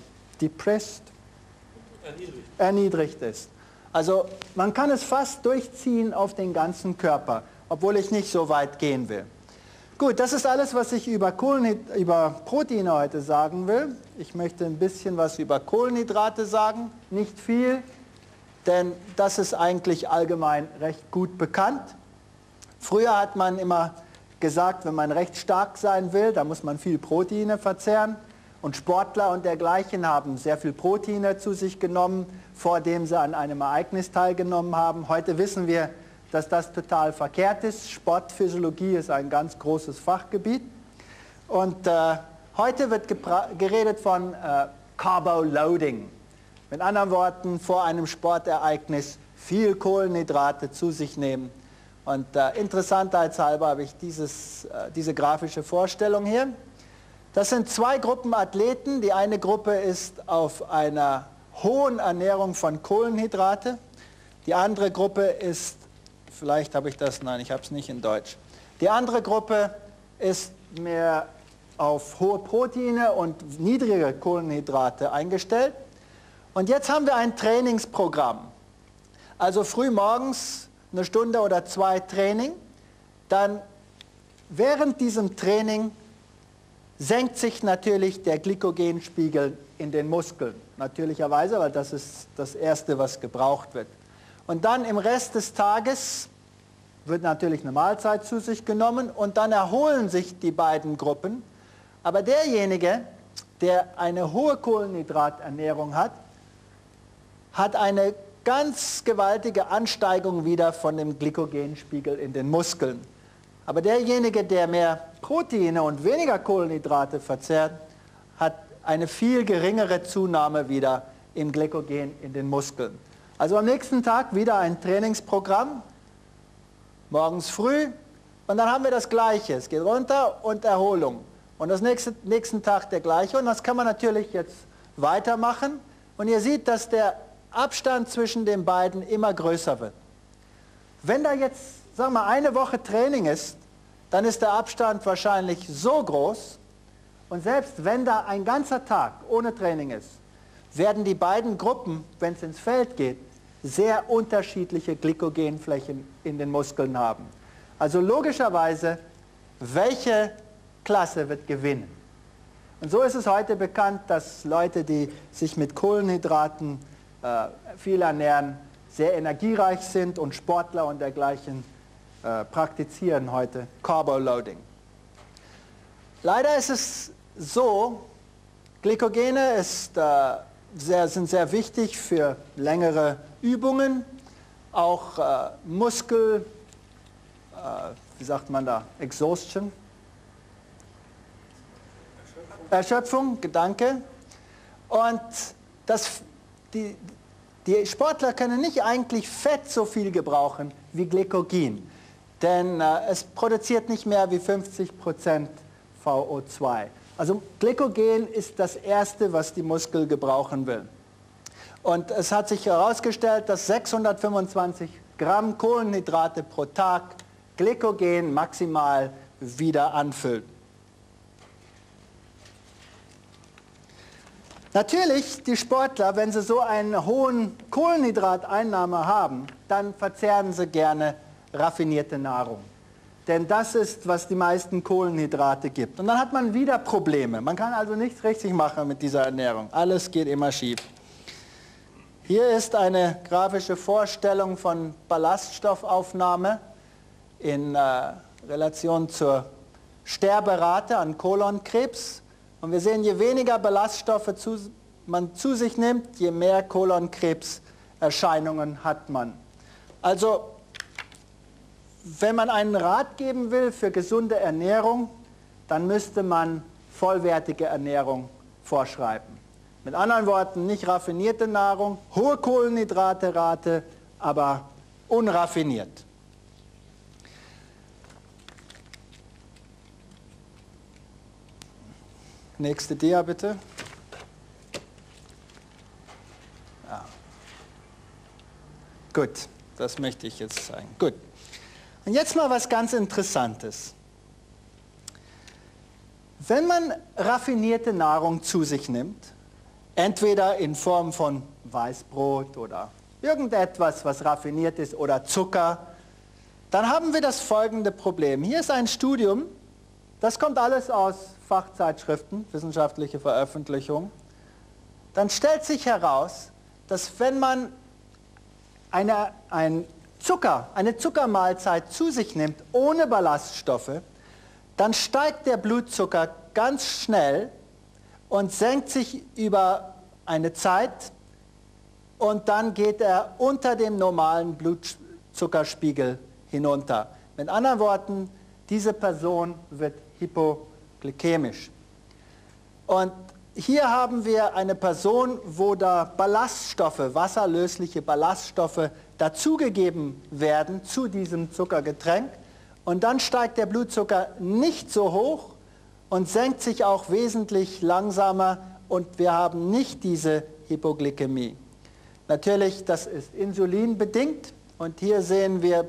erniedrigt ist. Also man kann es fast durchziehen auf den ganzen Körper, obwohl ich nicht so weit gehen will. Gut, das ist alles, was ich über Proteine heute sagen will. Ich möchte ein bisschen was über Kohlenhydrate sagen, nicht viel, denn das ist eigentlich allgemein recht gut bekannt. Früher hat man immer gesagt, wenn man recht stark sein will, dann muss man viel Proteine verzehren. Und Sportler und dergleichen haben sehr viel Proteine zu sich genommen, vor dem sie an einem Ereignis teilgenommen haben. Heute wissen wir, dass das total verkehrt ist. Sportphysiologie ist ein ganz großes Fachgebiet. Und heute wird geredet von Carboloading. Mit anderen Worten, vor einem Sportereignis viel Kohlenhydrate zu sich nehmen. Und interessantheitshalber habe ich diese grafische Vorstellung hier. Das sind zwei Gruppen Athleten. Die eine Gruppe ist auf einer hohen Ernährung von Kohlenhydrate. Die andere Gruppe ist, vielleicht habe ich das, nein, ich habe es nicht in Deutsch. Die andere Gruppe ist mehr auf hohe Proteine und niedrige Kohlenhydrate eingestellt. Und jetzt haben wir ein Trainingsprogramm. Also früh morgens eine Stunde oder zwei Training. Dann während diesem Training senkt sich natürlich der Glykogenspiegel in den Muskeln. Natürlicherweise, weil das ist das Erste, was gebraucht wird. Und dann im Rest des Tages wird natürlich eine Mahlzeit zu sich genommen und dann erholen sich die beiden Gruppen. Aber derjenige, der eine hohe Kohlenhydraternährung hat, hat eine ganz gewaltige Ansteigung wieder von dem Glykogenspiegel in den Muskeln. Aber derjenige, der mehr Proteine und weniger Kohlenhydrate verzehrt, hat eine viel geringere Zunahme wieder im Glykogen in den Muskeln. Also am nächsten Tag wieder ein Trainingsprogramm, morgens früh, und dann haben wir das Gleiche. Es geht runter und Erholung. Und das nächsten Tag der gleiche. Und das kann man natürlich jetzt weitermachen. Und ihr seht, dass der Abstand zwischen den beiden immer größer wird. Wenn da jetzt, sagen wir mal, eine Woche Training ist, dann ist der Abstand wahrscheinlich so groß. Und selbst wenn da ein ganzer Tag ohne Training ist, werden die beiden Gruppen, wenn es ins Feld geht, sehr unterschiedliche Glykogenflächen in den Muskeln haben. Also logischerweise, welche Klasse wird gewinnen? Und so ist es heute bekannt, dass Leute, die sich mit Kohlenhydraten viel ernähren, sehr energiereich sind und Sportler und dergleichen praktizieren heute Carbo-Loading. Leider ist es so, Glykogene sind sehr wichtig für längere Übungen, auch wie sagt man da, Exhaustion? Erschöpfung, danke. Und die Sportler können nicht eigentlich Fett so viel gebrauchen wie Glykogen, denn es produziert nicht mehr wie 50% VO2. Also Glykogen ist das Erste, was die Muskel gebrauchen will. Und es hat sich herausgestellt, dass 625 Gramm Kohlenhydrate pro Tag Glykogen maximal wieder anfüllen. Natürlich, die Sportler, wenn sie so einen hohen Kohlenhydrateinnahme haben, dann verzehren sie gerne raffinierte Nahrung. Denn das ist, was die meisten Kohlenhydrate gibt. Und dann hat man wieder Probleme. Man kann also nichts richtig machen mit dieser Ernährung. Alles geht immer schief. Hier ist eine grafische Vorstellung von Ballaststoffaufnahme in Relation zur Sterberate an Kolonkrebs. Und wir sehen, je weniger Ballaststoffe man zu sich nimmt, je mehr Kolonkrebserscheinungen hat man. Also, wenn man einen Rat geben will für gesunde Ernährung, dann müsste man vollwertige Ernährung vorschreiben. Mit anderen Worten, nicht raffinierte Nahrung, hohe Kohlenhydraterate, aber unraffiniert. Nächste Dia bitte. Ja. Gut, das möchte ich jetzt zeigen. Gut. Und jetzt mal was ganz Interessantes. Wenn man raffinierte Nahrung zu sich nimmt, entweder in Form von Weißbrot oder irgendetwas, was raffiniert ist, oder Zucker, dann haben wir das folgende Problem. Hier ist ein Studium, das kommt alles aus Fachzeitschriften, wissenschaftliche Veröffentlichungen. Dann stellt sich heraus, dass wenn man eine Zuckermahlzeit zu sich nimmt, ohne Ballaststoffe, dann steigt der Blutzucker ganz schnell und senkt sich über eine Zeit und dann geht er unter dem normalen Blutzuckerspiegel hinunter. Mit anderen Worten, diese Person wird hypoglykämisch. Und hier haben wir eine Person, wo da Ballaststoffe, wasserlösliche Ballaststoffe dazugegeben werden zu diesem Zuckergetränk. Und dann steigt der Blutzucker nicht so hoch und senkt sich auch wesentlich langsamer und wir haben nicht diese Hypoglykämie. Natürlich, das ist insulinbedingt und hier sehen wir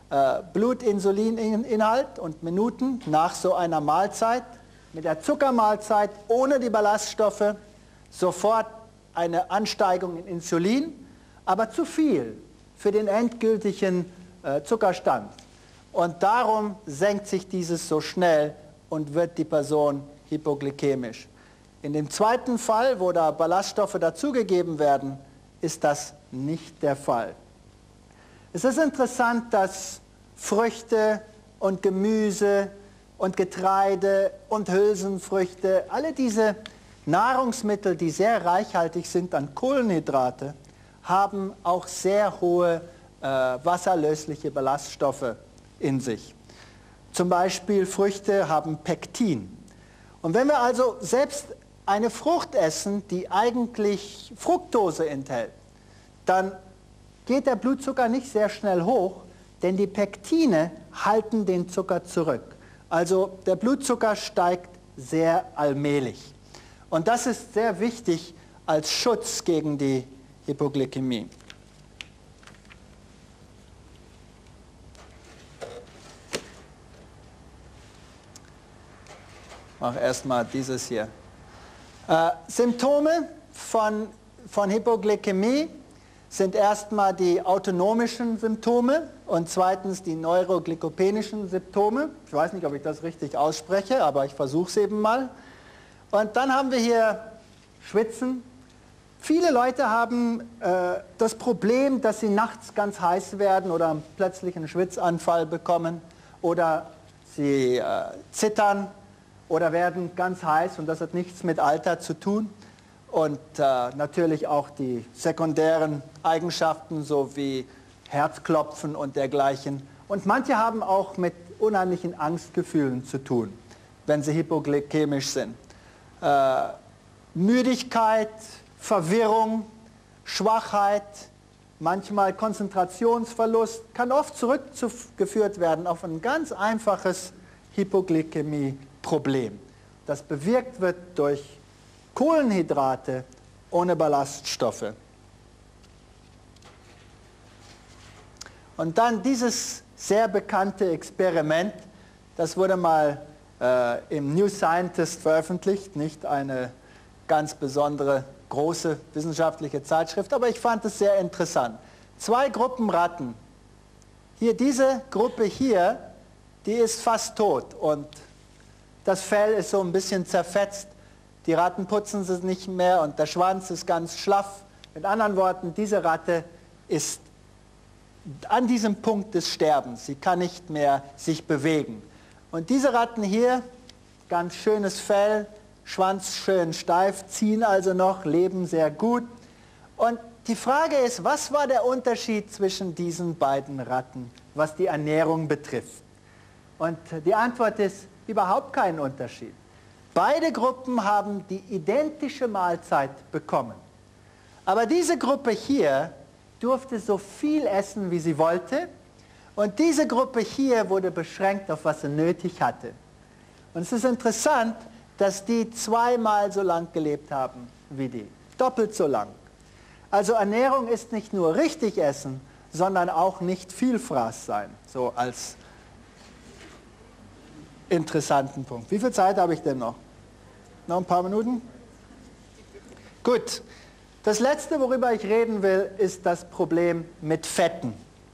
Blutinsulininhalt und Minuten nach so einer Mahlzeit. Mit der Zuckermahlzeit ohne die Ballaststoffe sofort eine Ansteigung in Insulin, aber zu viel für den endgültigen Zuckerstand. Und darum senkt sich dieses so schnell und wird die Person hypoglykämisch. In dem zweiten Fall, wo da Ballaststoffe dazugegeben werden, ist das nicht der Fall. Es ist interessant, dass Früchte und Gemüse und Getreide und Hülsenfrüchte, alle diese Nahrungsmittel, die sehr reichhaltig sind an Kohlenhydrate, haben auch sehr hohe wasserlösliche Ballaststoffe in sich. Zum Beispiel Früchte haben Pektin. Und wenn wir also selbst eine Frucht essen, die eigentlich Fructose enthält, dann geht der Blutzucker nicht sehr schnell hoch, denn die Pektine halten den Zucker zurück. Also der Blutzucker steigt sehr allmählich. Und das ist sehr wichtig als Schutz gegen die Hypoglykämie. Ich mache erstmal dieses hier. Symptome von Hypoglykämie sind erstmal die autonomischen Symptome und zweitens die neuroglykopenischen Symptome. Ich weiß nicht, ob ich das richtig ausspreche, aber ich versuche es eben mal. Und dann haben wir hier Schwitzen. Viele Leute haben das Problem, dass sie nachts ganz heiß werden oder plötzlich einen Schwitzanfall bekommen oder sie zittern oder werden ganz heiß und das hat nichts mit Alter zu tun. Und natürlich auch die sekundären Eigenschaften, so wie Herzklopfen und dergleichen. Und manche haben auch mit unheimlichen Angstgefühlen zu tun, wenn sie hypoglykämisch sind. Müdigkeit, Verwirrung, Schwachheit, manchmal Konzentrationsverlust, kann oft zurückgeführt werden auf ein ganz einfaches Hypoglykämie-Problem, das bewirkt wird durch Kohlenhydrate ohne Ballaststoffe. Und dann dieses sehr bekannte Experiment, das wurde mal im New Scientist veröffentlicht, nicht eine ganz besondere große wissenschaftliche Zeitschrift, aber ich fand es sehr interessant. 2 Gruppen Ratten. Hier diese Gruppe hier, die ist fast tot und das Fell ist so ein bisschen zerfetzt. Die Ratten putzen sich nicht mehr und der Schwanz ist ganz schlaff. Mit anderen Worten, diese Ratte ist an diesem Punkt des Sterbens. Sie kann nicht mehr sich bewegen. Und diese Ratten hier, ganz schönes Fell, Schwanz schön steif, ziehen also noch, leben sehr gut. Und die Frage ist, was war der Unterschied zwischen diesen beiden Ratten, was die Ernährung betrifft? Und die Antwort ist überhaupt kein Unterschied. Beide Gruppen haben die identische Mahlzeit bekommen. Aber diese Gruppe hier durfte so viel essen, wie sie wollte. Und diese Gruppe hier wurde beschränkt auf, was sie nötig hatte. Und es ist interessant, dass die 2-mal so lang gelebt haben wie die. Doppelt so lang. Also Ernährung ist nicht nur richtig essen, sondern auch nicht Vielfraß sein. So als interessanten Punkt. Wie viel Zeit habe ich denn noch? Noch ein paar Minuten? Gut. Das Letzte, worüber ich reden will, ist das Problem mit Fetten.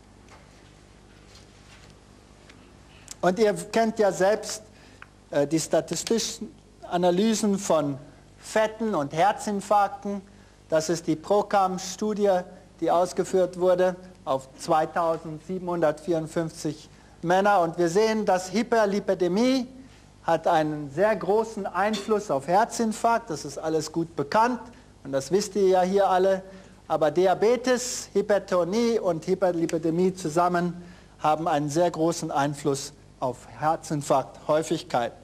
Und ihr kennt ja selbst die statistischen Analysen von Fetten und Herzinfarkten. Das ist die PROCAM-Studie, die ausgeführt wurde auf 2754 Männer. Und wir sehen, dass Hyperlipidämie hat einen sehr großen Einfluss auf Herzinfarkt. Das ist alles gut bekannt und das wisst ihr ja hier alle. Aber Diabetes, Hypertonie und Hyperlipidämie zusammen haben einen sehr großen Einfluss auf Herzinfarkthäufigkeit.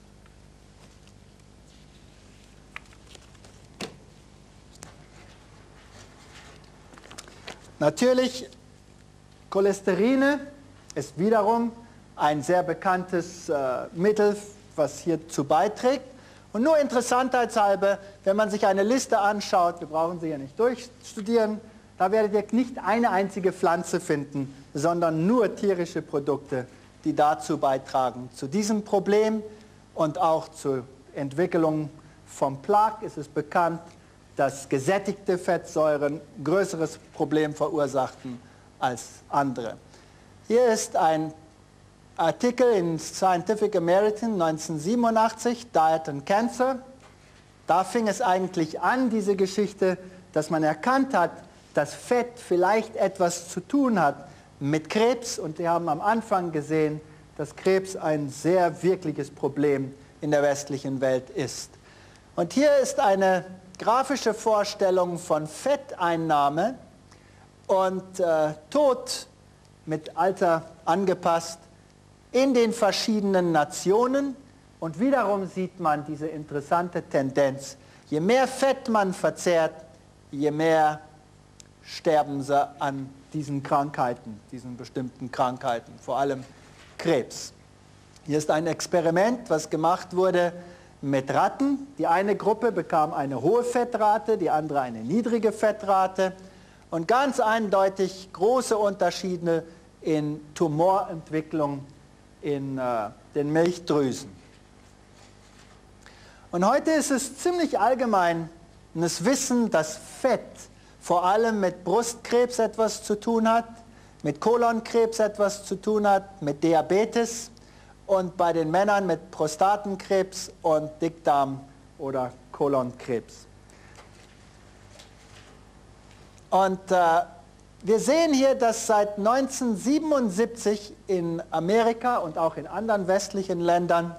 Natürlich, Cholesterine ist wiederum ein sehr bekanntes Mittel, was hierzu beiträgt. Und nur interessantheitshalber, wenn man sich eine Liste anschaut, wir brauchen sie ja nicht durchstudieren, da werdet ihr nicht eine einzige Pflanze finden, sondern nur tierische Produkte, die dazu beitragen. Zu diesem Problem und auch zur Entwicklung vom Plaque ist es bekannt, dass gesättigte Fettsäuren ein größeres Problem verursachten als andere. Hier ist ein Artikel in Scientific American 1987, Diet and Cancer. Da fing es eigentlich an, diese Geschichte, dass man erkannt hat, dass Fett vielleicht etwas zu tun hat mit Krebs. Und wir haben am Anfang gesehen, dass Krebs ein sehr wirkliches Problem in der westlichen Welt ist. Und hier ist eine grafische Vorstellung von Fetteinnahme und Tod mit Alter angepasst in den verschiedenen Nationen. Und wiederum sieht man diese interessante Tendenz. Je mehr Fett man verzehrt, je mehr sterben sie an diesen Krankheiten, diesen bestimmten Krankheiten, vor allem Krebs. Hier ist ein Experiment, was gemacht wurde mit Ratten. Die eine Gruppe bekam eine hohe Fettrate, die andere eine niedrige Fettrate. Und ganz eindeutig große Unterschiede in Tumorentwicklung in den Milchdrüsen. Und heute ist es ziemlich allgemeines Wissen, dass Fett vor allem mit Brustkrebs etwas zu tun hat, mit Kolonkrebs etwas zu tun hat, mit Diabetes und bei den Männern mit Prostatenkrebs und Dickdarm oder Kolonkrebs. Und wir sehen hier, dass seit 1977 in Amerika und auch in anderen westlichen Ländern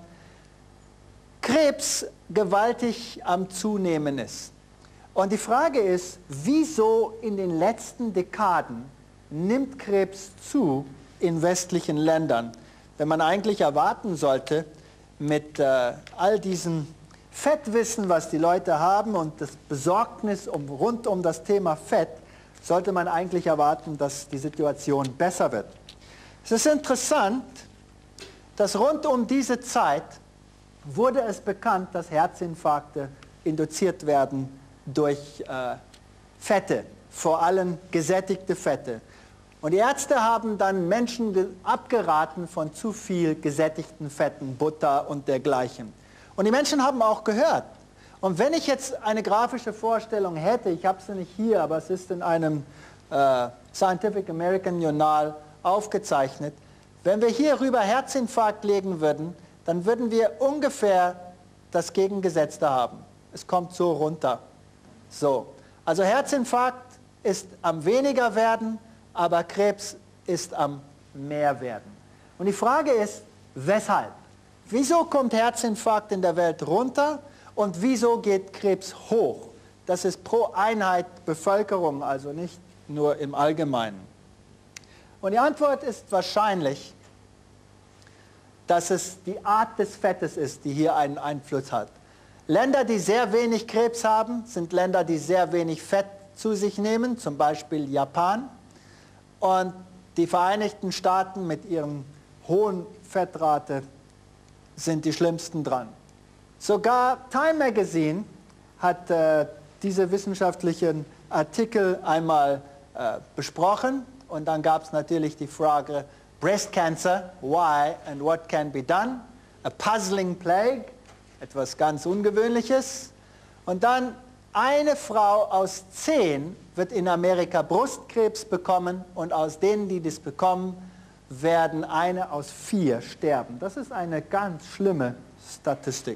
Krebs gewaltig am Zunehmen ist. Und die Frage ist, wieso in den letzten Dekaden nimmt Krebs zu in westlichen Ländern, wenn man eigentlich erwarten sollte, mit all diesem Fettwissen, was die Leute haben und das Besorgnis rund um das Thema Fett, sollte man eigentlich erwarten, dass die Situation besser wird. Es ist interessant, dass rund um diese Zeit wurde es bekannt, dass Herzinfarkte induziert werden durch Fette, vor allem gesättigte Fette. Und die Ärzte haben dann Menschen abgeraten von zu viel gesättigten Fetten, Butter und dergleichen. Und die Menschen haben auch gehört. Und wenn ich jetzt eine grafische Vorstellung hätte, ich habe sie nicht hier, aber es ist in einem Scientific American Journal aufgezeichnet, wenn wir hier rüber Herzinfarkt legen würden, dann würden wir ungefähr das Gegengesetzte haben. Es kommt so runter. So. Also Herzinfarkt ist am weniger werden, aber Krebs ist am mehr werden. Und die Frage ist, weshalb? Wieso kommt Herzinfarkt in der Welt runter und wieso geht Krebs hoch? Das ist pro Einheit Bevölkerung, also nicht nur im Allgemeinen. Und die Antwort ist wahrscheinlich, dass es die Art des Fettes ist, die hier einen Einfluss hat. Länder, die sehr wenig Krebs haben, sind Länder, die sehr wenig Fett zu sich nehmen, zum Beispiel Japan. Und die Vereinigten Staaten mit ihren hohen Fettrate sind die schlimmsten dran. Sogar Time Magazine hat diese wissenschaftlichen Artikel einmal besprochen und dann gab es natürlich die Frage Breast Cancer, why and what can be done? A puzzling plague, etwas ganz Ungewöhnliches. Und dann eine Frau aus 10 wird in Amerika Brustkrebs bekommen und aus denen, die das bekommen, werden eine aus 4 sterben. Das ist eine ganz schlimme Statistik.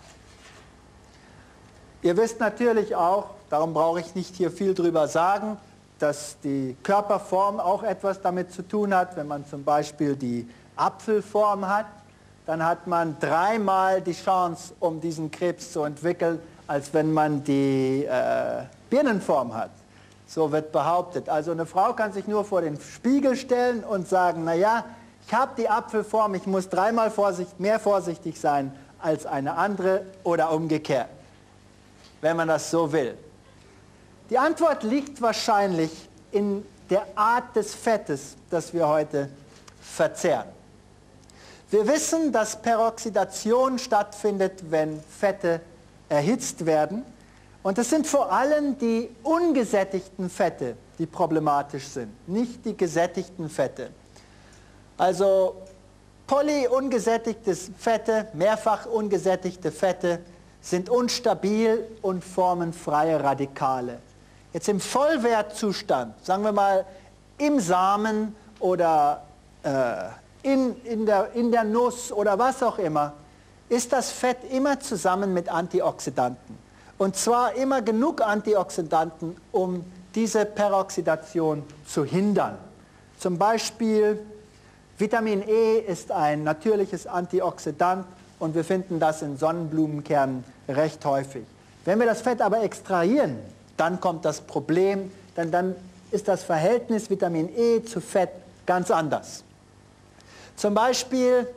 Ihr wisst natürlich auch, darum brauche ich nicht hier viel drüber sagen, dass die Körperform auch etwas damit zu tun hat. Wenn man zum Beispiel die Apfelform hat, dann hat man 3-mal die Chance, um diesen Krebs zu entwickeln, als wenn man die Birnenform hat. So wird behauptet. Also eine Frau kann sich nur vor den Spiegel stellen und sagen, naja, ich habe die Apfelform, ich muss 3-mal mehr vorsichtig sein als eine andere oder umgekehrt, wenn man das so will. Die Antwort liegt wahrscheinlich in der Art des Fettes, das wir heute verzehren. Wir wissen, dass Peroxidation stattfindet, wenn Fette erhitzt werden. Und es sind vor allem die ungesättigten Fette, die problematisch sind, nicht die gesättigten Fette. Also polyungesättigte Fette, mehrfach ungesättigte Fette sind unstabil und formen freie Radikale. Jetzt im Vollwertzustand, sagen wir mal im Samen oder in der Nuss oder was auch immer, ist das Fett immer zusammen mit Antioxidanten. Und zwar immer genug Antioxidanten, um diese Peroxidation zu hindern. Zum Beispiel Vitamin E ist ein natürliches Antioxidant und wir finden das in Sonnenblumenkernen recht häufig. Wenn wir das Fett aber extrahieren, dann kommt das Problem, denn dann ist das Verhältnis Vitamin E zu Fett ganz anders. Zum Beispiel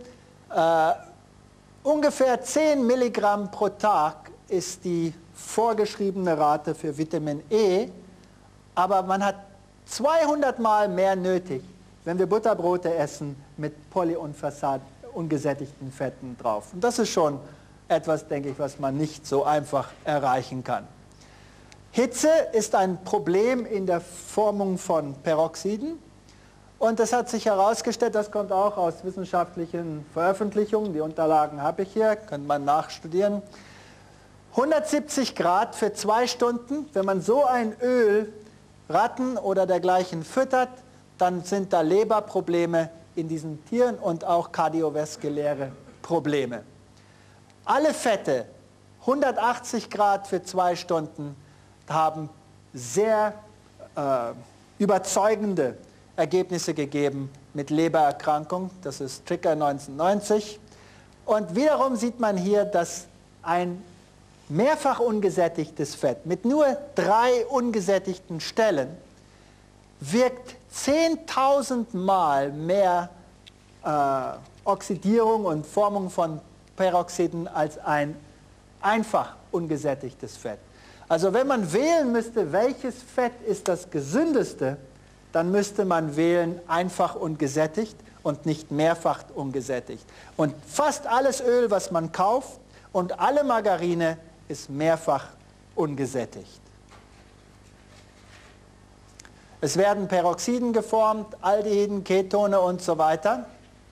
ungefähr 10 Milligramm pro Tag ist die vorgeschriebene Rate für Vitamin E, aber man hat 200 Mal mehr nötig, wenn wir Butterbrote essen mit polyungesättigten Fetten drauf. Und das ist schon etwas, denke ich, was man nicht so einfach erreichen kann. Hitze ist ein Problem in der Formung von Peroxiden. Und das hat sich herausgestellt, das kommt auch aus wissenschaftlichen Veröffentlichungen, die Unterlagen habe ich hier, kann man nachstudieren. 170 Grad für 2 Stunden, wenn man so ein Öl Ratten oder dergleichen füttert, dann sind da Leberprobleme in diesen Tieren und auch kardiovaskuläre Probleme. Alle Fette 180 Grad für 2 Stunden haben sehr überzeugende Ergebnisse gegeben mit Lebererkrankung. Das ist Tricker 1990. Und wiederum sieht man hier, dass ein mehrfach ungesättigtes Fett mit nur 3 ungesättigten Stellen wirkt 10.000 Mal mehr Oxidierung und Formung von Peroxiden als ein einfach ungesättigtes Fett. Also wenn man wählen müsste, welches Fett ist das gesündeste, dann müsste man wählen einfach ungesättigt und nicht mehrfach ungesättigt. Und fast alles Öl, was man kauft und alle Margarine ist mehrfach ungesättigt. Es werden Peroxiden geformt, Aldehyden, Ketone und so weiter.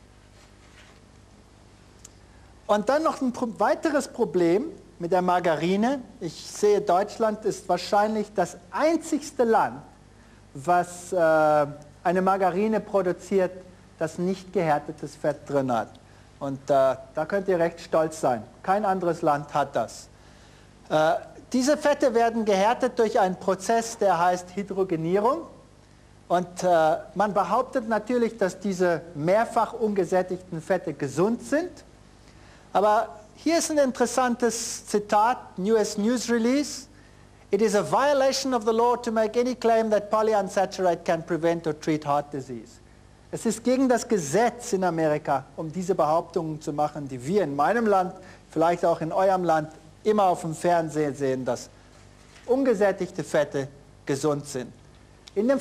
Und dann noch ein weiteres Problem mit der Margarine. Ich sehe, Deutschland ist wahrscheinlich das einzigste Land, was eine Margarine produziert, das nicht gehärtetes Fett drin hat. Und da könnt ihr recht stolz sein. Kein anderes Land hat das. Diese Fette werden gehärtet durch einen Prozess, der heißt Hydrogenierung. Und man behauptet natürlich, dass diese mehrfach ungesättigten Fette gesund sind. Aber hier ist ein interessantes Zitat, US News Release. It is a violation of the law to make any claim that polyunsaturated can prevent or treat heart disease. Es ist gegen das Gesetz in Amerika, um diese Behauptungen zu machen, die wir in meinem Land, vielleicht auch in eurem Land, immer auf dem Fernsehen sehen, dass ungesättigte Fette gesund sind. In dem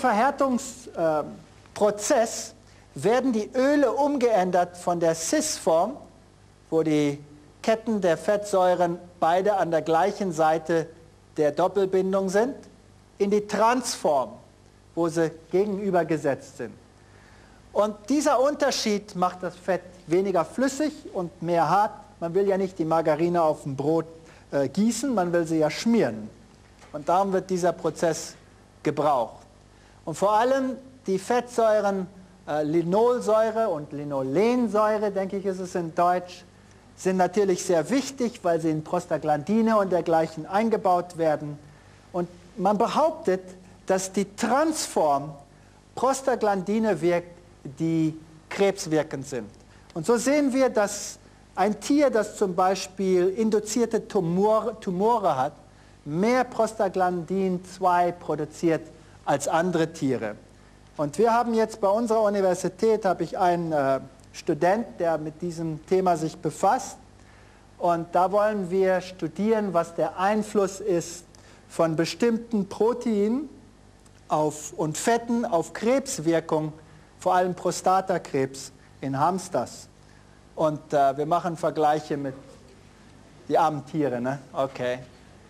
Verhärtungsprozess werden die Öle umgeändert von der Cis-Form, wo die Ketten der Fettsäuren beide an der gleichen Seite der Doppelbindung sind, in die Transform, wo sie gegenübergesetzt sind. Und dieser Unterschied macht das Fett weniger flüssig und mehr hart. Man will ja nicht die Margarine auf dem Brot gießen, man will sie ja schmieren. Und darum wird dieser Prozess gebraucht. Und vor allem die Fettsäuren Linolsäure und Linolensäure, denke ich, ist es in Deutsch, sind natürlich sehr wichtig, weil sie in Prostaglandine und dergleichen eingebaut werden. Und man behauptet, dass die Transform Prostaglandine wirkt, die krebswirkend sind. Und so sehen wir, dass ein Tier, das zum Beispiel induzierte Tumore hat, mehr Prostaglandin 2 produziert als andere Tiere. Und wir haben jetzt bei unserer Universität, habe ich einen Student, der mit diesem Thema sich befasst. Und da wollen wir studieren, was der Einfluss ist von bestimmten Proteinen und Fetten auf Krebswirkung, vor allem Prostatakrebs in Hamsters. Und wir machen Vergleiche mit die armen Tiere, ne? Okay.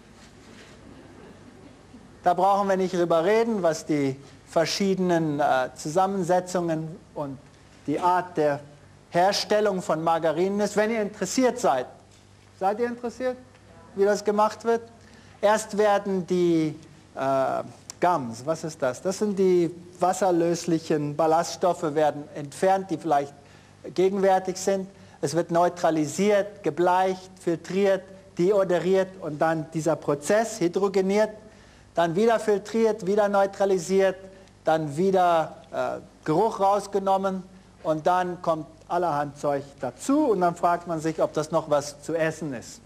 Da brauchen wir nicht drüber reden, was die verschiedenen Zusammensetzungen und die Art der Herstellung von Margarinen ist. Wenn ihr interessiert seid, seid ihr interessiert, wie das gemacht wird? Erst werden die Gums, was ist das? Das sind die wasserlöslichen Ballaststoffe, werden entfernt, die vielleicht gegenwärtig sind. Es wird neutralisiert, gebleicht, filtriert, deodoriert und dann dieser Prozess hydrogeniert, dann wieder filtriert, wieder neutralisiert, dann wieder Geruch rausgenommen und dann kommt allerhand Zeug dazu und dann fragt man sich, ob das noch was zu essen ist.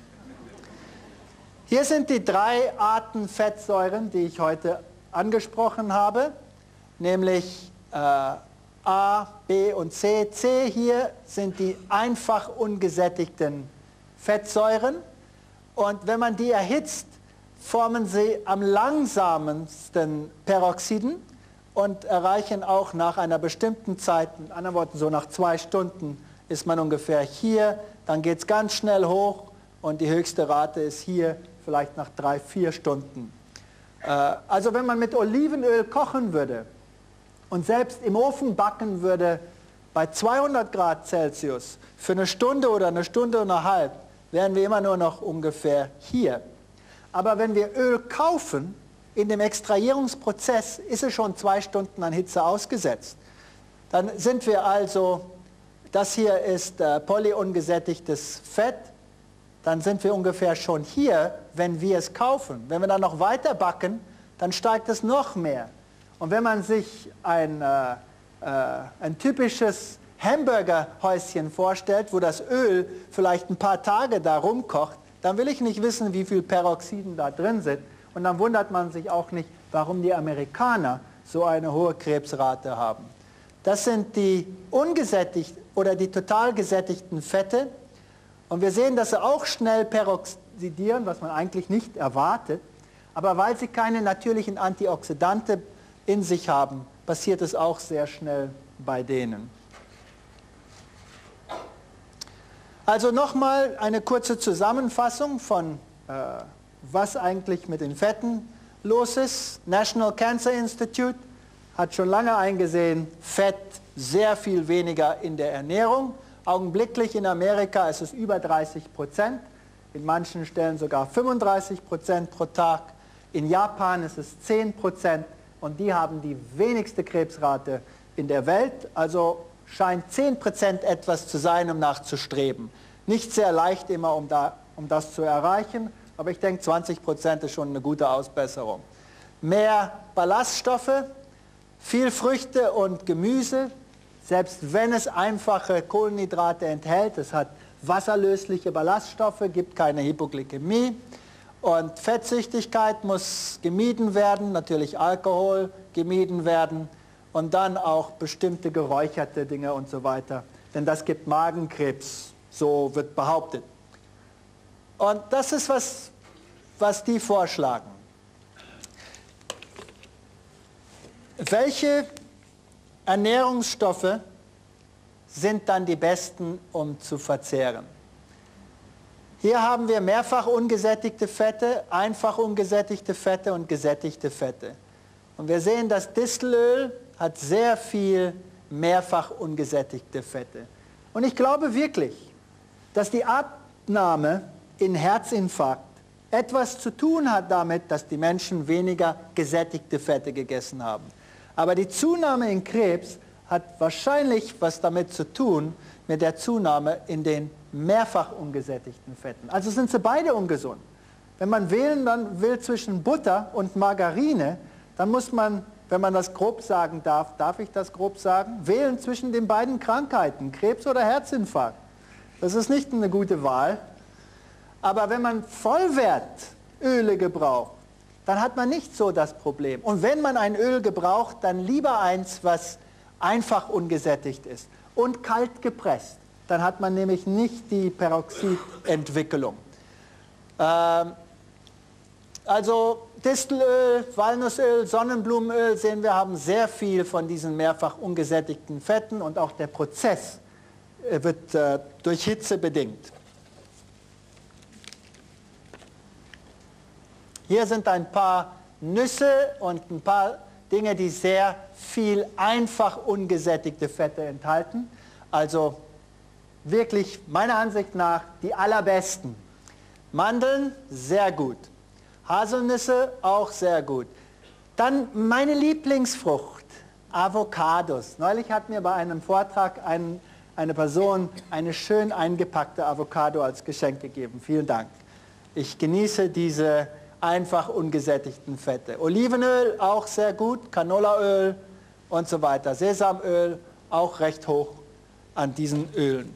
Hier sind die 3 Arten Fettsäuren, die ich heute angesprochen habe, nämlich A, B und C. C hier sind die einfach ungesättigten Fettsäuren und wenn man die erhitzt, formen sie am langsamsten Peroxiden und erreichen auch nach einer bestimmten Zeit, in anderen Worten so nach 2 Stunden ist man ungefähr hier, dann geht es ganz schnell hoch und die höchste Rate ist hier vielleicht nach 3, 4 Stunden. Also wenn man mit Olivenöl kochen würde und selbst im Ofen backen würde bei 200 Grad Celsius für eine Stunde oder eine Stunde und eine halbe, wären wir immer nur noch ungefähr hier. Aber wenn wir Öl kaufen, in dem Extrahierungsprozess ist es schon 2 Stunden an Hitze ausgesetzt. Dann sind wir also, das hier ist polyungesättigtes Fett, dann sind wir ungefähr schon hier, wenn wir es kaufen. Wenn wir dann noch weiter backen, dann steigt es noch mehr. Und wenn man sich ein typisches Hamburgerhäuschen vorstellt, wo das Öl vielleicht ein paar Tage da rumkocht, dann will ich nicht wissen, wie viel Peroxiden da drin sind. Und dann wundert man sich auch nicht, warum die Amerikaner so eine hohe Krebsrate haben. Das sind die ungesättigten oder die total gesättigten Fette. Und wir sehen, dass sie auch schnell peroxidieren, was man eigentlich nicht erwartet. Aber weil sie keine natürlichen Antioxidante in sich haben, passiert es auch sehr schnell bei denen. Also nochmal eine kurze Zusammenfassung von, was eigentlich mit den Fetten los ist. National Cancer Institute hat schon lange eingesehen, Fett sehr viel weniger in der Ernährung. Augenblicklich in Amerika ist es über 30%, in manchen Stellen sogar 35% pro Tag. In Japan ist es 10% und die haben die wenigste Krebsrate in der Welt. Also scheint 10% etwas zu sein, um nachzustreben. Nicht sehr leicht immer, um das zu erreichen, aber ich denke, 20% ist schon eine gute Ausbesserung. Mehr Ballaststoffe, viel Früchte und Gemüse, selbst wenn es einfache Kohlenhydrate enthält, es hat wasserlösliche Ballaststoffe, gibt keine Hypoglykämie. Und Fettsüchtigkeit muss gemieden werden, natürlich Alkohol gemieden werden und dann auch bestimmte geräucherte Dinge und so weiter. Denn das gibt Magenkrebs, so wird behauptet. Und das ist, was die vorschlagen. Welche Ernährungsstoffe sind dann die besten, um zu verzehren? Hier haben wir mehrfach ungesättigte Fette, einfach ungesättigte Fette und gesättigte Fette. Und wir sehen, das Distelöl hat sehr viel mehrfach ungesättigte Fette. Und ich glaube wirklich, dass die Abnahme in Herzinfarkt etwas zu tun hat damit, dass die Menschen weniger gesättigte Fette gegessen haben. Aber die Zunahme in Krebs hat wahrscheinlich was damit zu tun, mit der Zunahme in den mehrfach ungesättigten Fetten. Also sind sie beide ungesund. Wenn man wählen dann will zwischen Butter und Margarine, dann muss man, wenn man das grob sagen darf, darf ich das grob sagen, wählen zwischen den beiden Krankheiten, Krebs oder Herzinfarkt. Das ist nicht eine gute Wahl. Aber wenn man Vollwertöle gebraucht, dann hat man nicht so das Problem. Und wenn man ein Öl gebraucht, dann lieber eins, was einfach ungesättigt ist und kalt gepresst. Dann hat man nämlich nicht die Peroxidentwicklung. Also Distelöl, Walnussöl, Sonnenblumenöl sehen wir, haben sehr viel von diesen mehrfach ungesättigten Fetten und auch der Prozess wird durch Hitze bedingt. Hier sind ein paar Nüsse und ein paar Dinge, die sehr viel einfach ungesättigte Fette enthalten. Also wirklich meiner Ansicht nach die allerbesten. Mandeln, sehr gut. Haselnüsse, auch sehr gut. Dann meine Lieblingsfrucht, Avocados. Neulich hat mir bei einem Vortrag eine Person eine schön eingepackte Avocado als Geschenk gegeben. Vielen Dank. Ich genieße diese einfach ungesättigten Fette. Olivenöl auch sehr gut, Canolaöl und so weiter. Sesamöl auch recht hoch an diesen Ölen.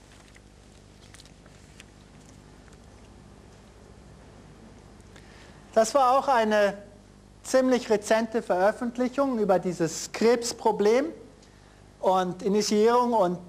Das war auch eine ziemlich rezente Veröffentlichung über dieses Krebsproblem und Initiierung und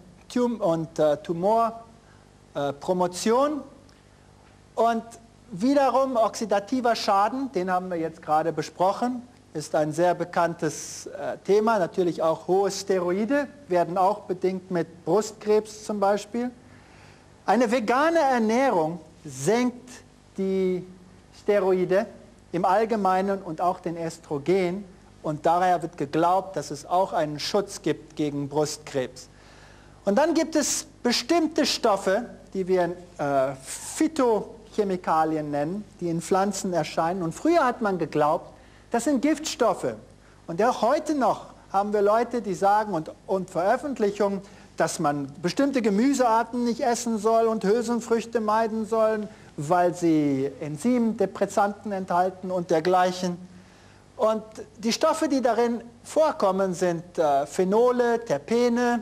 Tumorpromotion. Und wiederum oxidativer Schaden, den haben wir jetzt gerade besprochen, ist ein sehr bekanntes Thema. Natürlich auch hohe Steroide werden auch bedingt mit Brustkrebs zum Beispiel. Eine vegane Ernährung senkt die Steroide im Allgemeinen und auch den Östrogen und daher wird geglaubt, dass es auch einen Schutz gibt gegen Brustkrebs. Und dann gibt es bestimmte Stoffe, die wir Phytochemikalien nennen, die in Pflanzen erscheinen. Und früher hat man geglaubt, das sind Giftstoffe. Und auch heute noch haben wir Leute, die sagen und Veröffentlichungen, dass man bestimmte Gemüsearten nicht essen soll und Hülsenfrüchte meiden soll, weil sie Enzymdepressanten enthalten und dergleichen. Und die Stoffe, die darin vorkommen, sind Phenole, Terpene,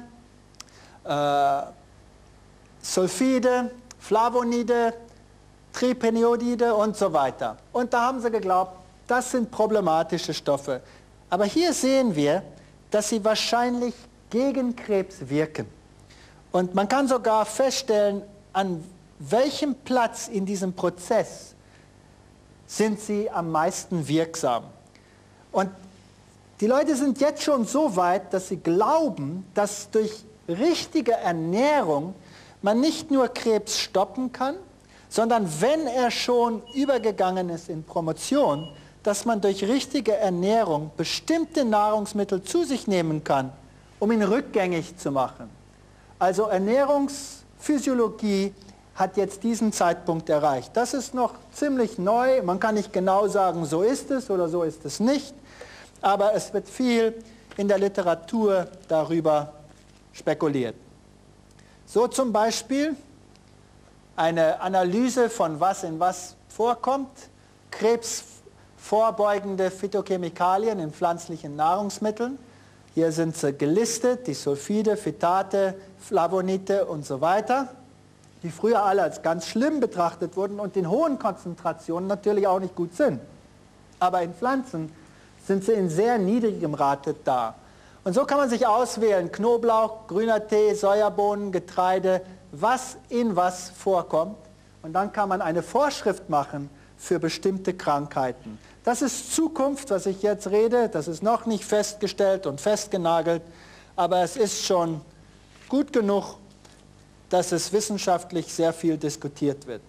Sulfide, Flavonide, Triphenidide und so weiter. Und da haben sie geglaubt, das sind problematische Stoffe. Aber hier sehen wir, dass sie wahrscheinlich gegen Krebs wirken. Und man kann sogar feststellen, an welchem Platz in diesem Prozess sind sie am meisten wirksam. Und die Leute sind jetzt schon so weit, dass sie glauben, dass durch richtige Ernährung man nicht nur Krebs stoppen kann, sondern wenn er schon übergegangen ist in Promotion, dass man durch richtige Ernährung bestimmte Nahrungsmittel zu sich nehmen kann, um ihn rückgängig zu machen. Also Ernährungsphysiologie hat jetzt diesen Zeitpunkt erreicht. Das ist noch ziemlich neu, man kann nicht genau sagen, so ist es oder so ist es nicht, aber es wird viel in der Literatur darüber spekuliert. So zum Beispiel eine Analyse von was in was vorkommt, krebsvorbeugende Phytochemikalien in pflanzlichen Nahrungsmitteln. Hier sind sie gelistet, die Sulfide, Phytate, Flavonite und so weiter, die früher alle als ganz schlimm betrachtet wurden und in hohen Konzentrationen natürlich auch nicht gut sind. Aber in Pflanzen sind sie in sehr niedrigem Rate da. Und so kann man sich auswählen, Knoblauch, grüner Tee, Sojabohnen, Getreide, was in was vorkommt. Und dann kann man eine Vorschrift machen für bestimmte Krankheiten. Das ist Zukunft, was ich jetzt rede. Das ist noch nicht festgestellt und festgenagelt, aber es ist schon gut genug, dass es wissenschaftlich sehr viel diskutiert wird.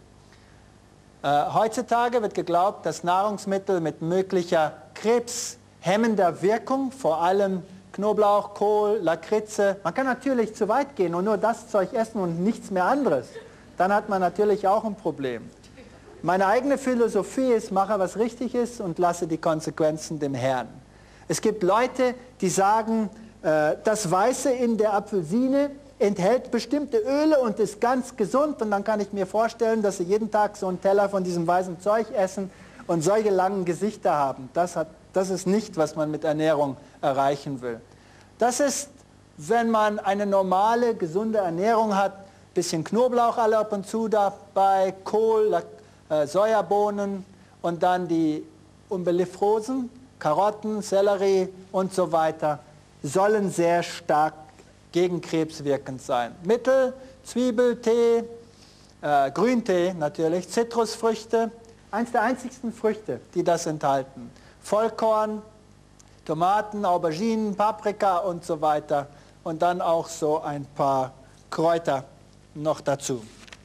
Heutzutage wird geglaubt, dass Nahrungsmittel mit möglicher krebshemmender Wirkung, vor allem Knoblauch, Kohl, Lakritze, man kann natürlich zu weit gehen und nur das Zeug essen und nichts mehr anderes. Dann hat man natürlich auch ein Problem. Meine eigene Philosophie ist, mache was richtig ist und lasse die Konsequenzen dem Herrn. Es gibt Leute, die sagen, das Weiße in der Apfelsine enthält bestimmte Öle und ist ganz gesund und dann kann ich mir vorstellen, dass sie jeden Tag so einen Teller von diesem weißen Zeug essen und solche langen Gesichter haben. Das ist nicht, was man mit Ernährung erreichen will. Das ist, wenn man eine normale, gesunde Ernährung hat, ein bisschen Knoblauch alle ab und zu dabei, Kohl, Sojabohnen und dann die Umbellifrosen, Karotten, Sellerie und so weiter, sollen sehr stark gegen Krebs wirkend sein. Mittel, Zwiebel, Tee, Grüntee natürlich, Zitrusfrüchte, eines der einzigsten Früchte, die das enthalten. Vollkorn, Tomaten, Auberginen, Paprika und so weiter und dann auch so ein paar Kräuter noch dazu.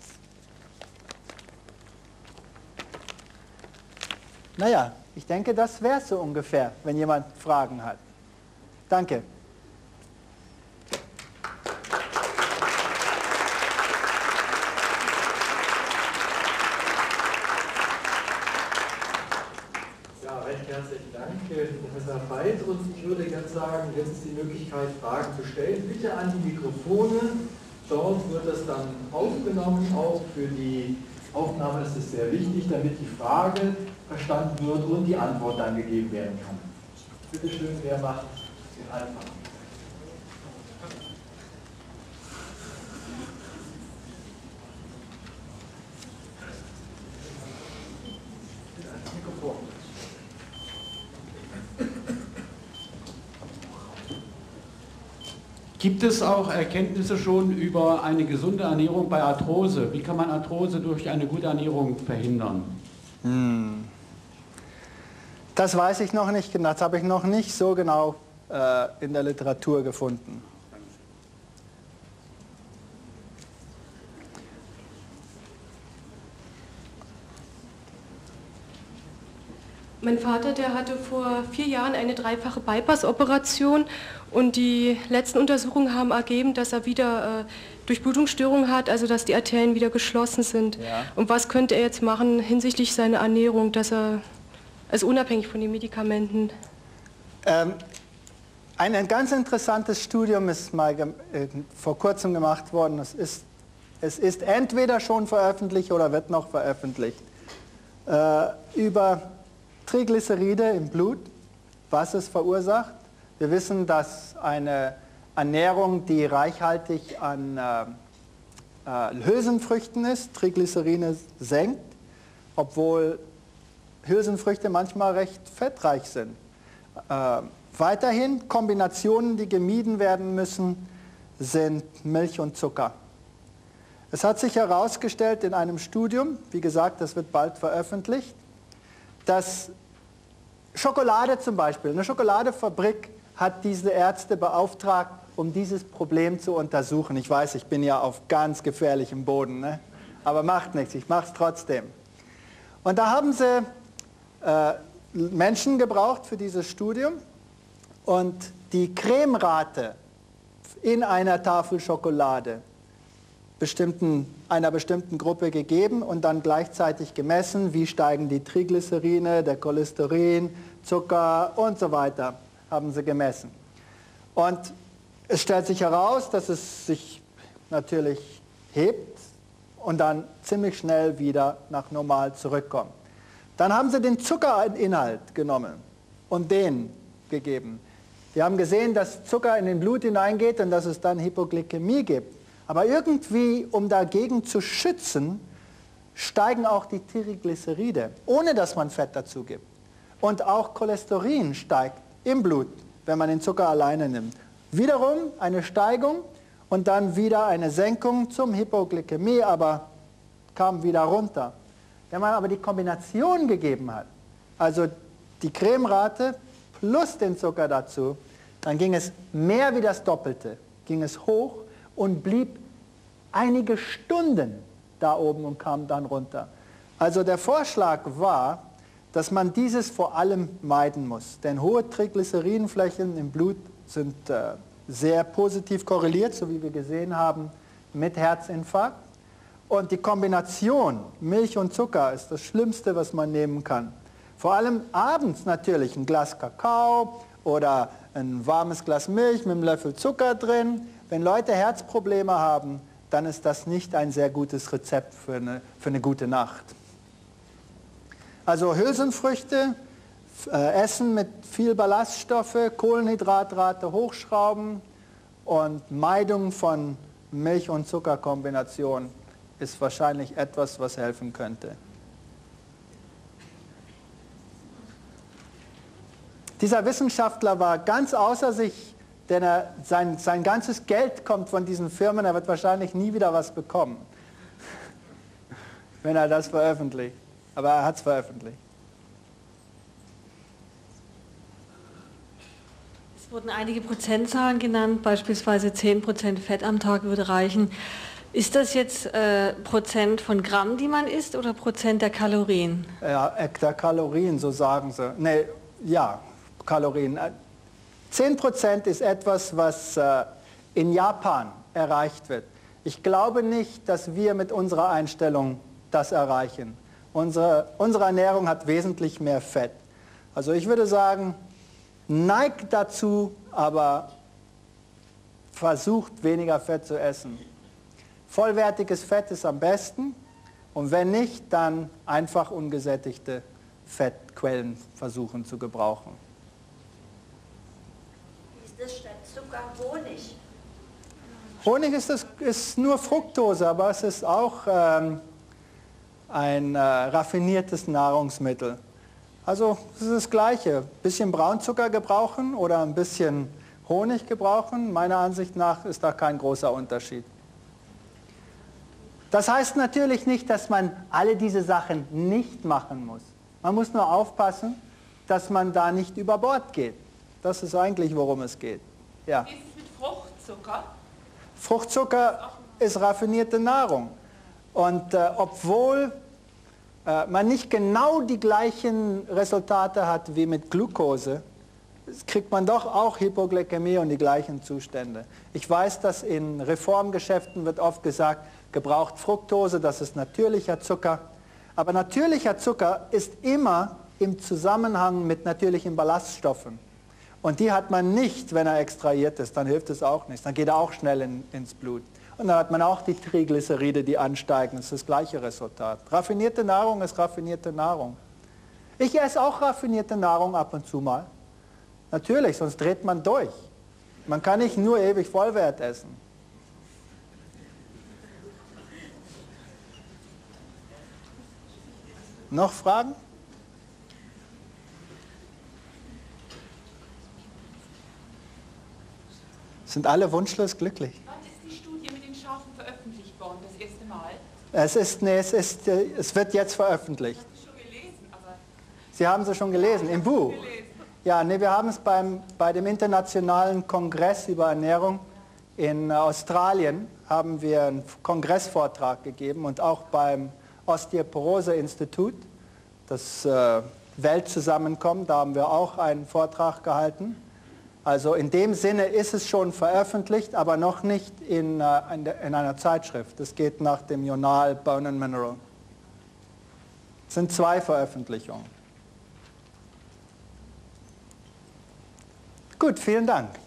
Naja, ich denke, das wäre so ungefähr, wenn jemand Fragen hat. Danke. Herzlichen Dank, Professor Veit. Und ich würde gerne sagen, jetzt ist die Möglichkeit, Fragen zu stellen. Bitte an die Mikrofone. Dort wird es dann aufgenommen. Auch für die Aufnahme ist es sehr wichtig, damit die Frage verstanden wird und die Antwort dann gegeben werden kann. Bitte schön, wer macht den Anfang? Mikrofon. Gibt es auch Erkenntnisse schon über eine gesunde Ernährung bei Arthrose? Wie kann man Arthrose durch eine gute Ernährung verhindern? Das weiß ich noch nicht genau, das habe ich noch nicht so genau in der Literatur gefunden. Mein Vater, der hatte vor 4 Jahren eine 3-fache Bypass-Operation und die letzten Untersuchungen haben ergeben, dass er wieder Durchblutungsstörungen hat, also dass die Arterien wieder geschlossen sind. Ja. Und was könnte er jetzt machen hinsichtlich seiner Ernährung, dass er, also unabhängig von den Medikamenten? Ein ganz interessantes Studium ist mal vor kurzem gemacht worden. Es ist entweder schon veröffentlicht oder wird noch veröffentlicht. Über Triglyceride im Blut, was es verursacht. Wir wissen, dass eine Ernährung, die reichhaltig an Hülsenfrüchten ist, Triglyceride senkt, obwohl Hülsenfrüchte manchmal recht fettreich sind. Weiterhin Kombinationen, die gemieden werden müssen, sind Milch und Zucker. Es hat sich herausgestellt in einem Studium, wie gesagt, das wird bald veröffentlicht, dass Schokolade zum Beispiel, eine Schokoladefabrik hat diese Ärzte beauftragt, um dieses Problem zu untersuchen. Ich weiß, ich bin ja auf ganz gefährlichem Boden, ne? Aber macht nichts, ich mache es trotzdem. Und da haben sie Menschen gebraucht für dieses Studium und die Cremerate in einer Tafel Schokolade einer bestimmten Gruppe gegeben und dann gleichzeitig gemessen, wie steigen die Triglyceride, der Cholesterin, Zucker und so weiter, haben sie gemessen. Und es stellt sich heraus, dass es sich natürlich hebt und dann ziemlich schnell wieder nach normal zurückkommt. Dann haben sie den Zuckerinhalt genommen und den gegeben. Wir haben gesehen, dass Zucker in den Blut hineingeht und dass es dann Hypoglykämie gibt. Aber irgendwie, um dagegen zu schützen, steigen auch die Triglyceride, ohne dass man Fett dazu gibt. Und auch Cholesterin steigt im Blut, wenn man den Zucker alleine nimmt. Wiederum eine Steigung und dann wieder eine Senkung zum Hypoglykämie, aber kam wieder runter. Wenn man aber die Kombination gegeben hat, also die Cremerate plus den Zucker dazu, dann ging es mehr wie das Doppelte, ging es hoch und blieb einige Stunden da oben und kam dann runter. Also der Vorschlag war, dass man dieses vor allem meiden muss. Denn hohe Triglycerinflächen im Blut sind sehr positiv korreliert, so wie wir gesehen haben, mit Herzinfarkt. Und die Kombination Milch und Zucker ist das Schlimmste, was man nehmen kann. Vor allem abends natürlich ein Glas Kakao oder ein warmes Glas Milch mit einem Löffel Zucker drin. Wenn Leute Herzprobleme haben, dann ist das nicht ein sehr gutes Rezept für eine gute Nacht. Also Hülsenfrüchte, Essen mit viel Ballaststoffe, Kohlenhydratrate hochschrauben und Meidung von Milch- und Zuckerkombination ist wahrscheinlich etwas, was helfen könnte. Dieser Wissenschaftler war ganz außer sich, denn sein ganzes Geld kommt von diesen Firmen, er wird wahrscheinlich nie wieder was bekommen, wenn er das veröffentlicht. Aber er hat es veröffentlicht. Es wurden einige Prozentzahlen genannt, beispielsweise 10% Fett am Tag würde reichen. Ist das jetzt Prozent von Gramm, die man isst, oder Prozent der Kalorien? Ja, der Kalorien, so sagen sie. Nee, ja, Kalorien. 10% ist etwas, was in Japan erreicht wird. Ich glaube nicht, dass wir mit unserer Einstellung das erreichen. Unsere Ernährung hat wesentlich mehr Fett. Also ich würde sagen, neigt dazu, aber versucht weniger Fett zu essen. Vollwertiges Fett ist am besten und wenn nicht, dann einfach ungesättigte Fettquellen versuchen zu gebrauchen. Ist das statt Zucker Honig? Honig ist nur Fructose, aber es ist auch ein raffiniertes Nahrungsmittel. Also es ist das Gleiche. Ein bisschen Braunzucker gebrauchen oder ein bisschen Honig gebrauchen. Meiner Ansicht nach ist da kein großer Unterschied. Das heißt natürlich nicht, dass man alle diese Sachen nicht machen muss. Man muss nur aufpassen, dass man da nicht über Bord geht. Das ist eigentlich, worum es geht. Ja. Wie ist es mit Fruchtzucker? Fruchtzucker ist raffinierte Nahrung. Und obwohl man nicht genau die gleichen Resultate hat wie mit Glucose, kriegt man doch auch Hypoglykämie und die gleichen Zustände. Ich weiß, dass in Reformgeschäften wird oft gesagt, gebraucht Fructose, das ist natürlicher Zucker. Aber natürlicher Zucker ist immer im Zusammenhang mit natürlichen Ballaststoffen. Und die hat man nicht, wenn er extrahiert ist, dann hilft es auch nicht. Dann geht er auch schnell ins Blut. Und dann hat man auch die Triglyceride, die ansteigen. Das ist das gleiche Resultat. Raffinierte Nahrung ist raffinierte Nahrung. Ich esse auch raffinierte Nahrung ab und zu mal. Natürlich, sonst dreht man durch. Man kann nicht nur ewig Vollwert essen. Noch Fragen? Sind alle wunschlos glücklich? Wann ist die Studie mit den Schafen veröffentlicht worden, das erste Mal? Es wird jetzt veröffentlicht. Ich habe es schon gelesen, aber... Sie haben sie schon gelesen, im Buch? Ja, nee, wir haben es bei dem Internationalen Kongress über Ernährung in Australien haben wir einen Kongressvortrag gegeben und auch beim Osteoporose-Institut, das Weltzusammenkommen, da haben wir auch einen Vortrag gehalten. Also in dem Sinne ist es schon veröffentlicht, aber noch nicht in einer Zeitschrift. Es geht nach dem Journal Bone and Mineral. Es sind 2 Veröffentlichungen. Gut, vielen Dank.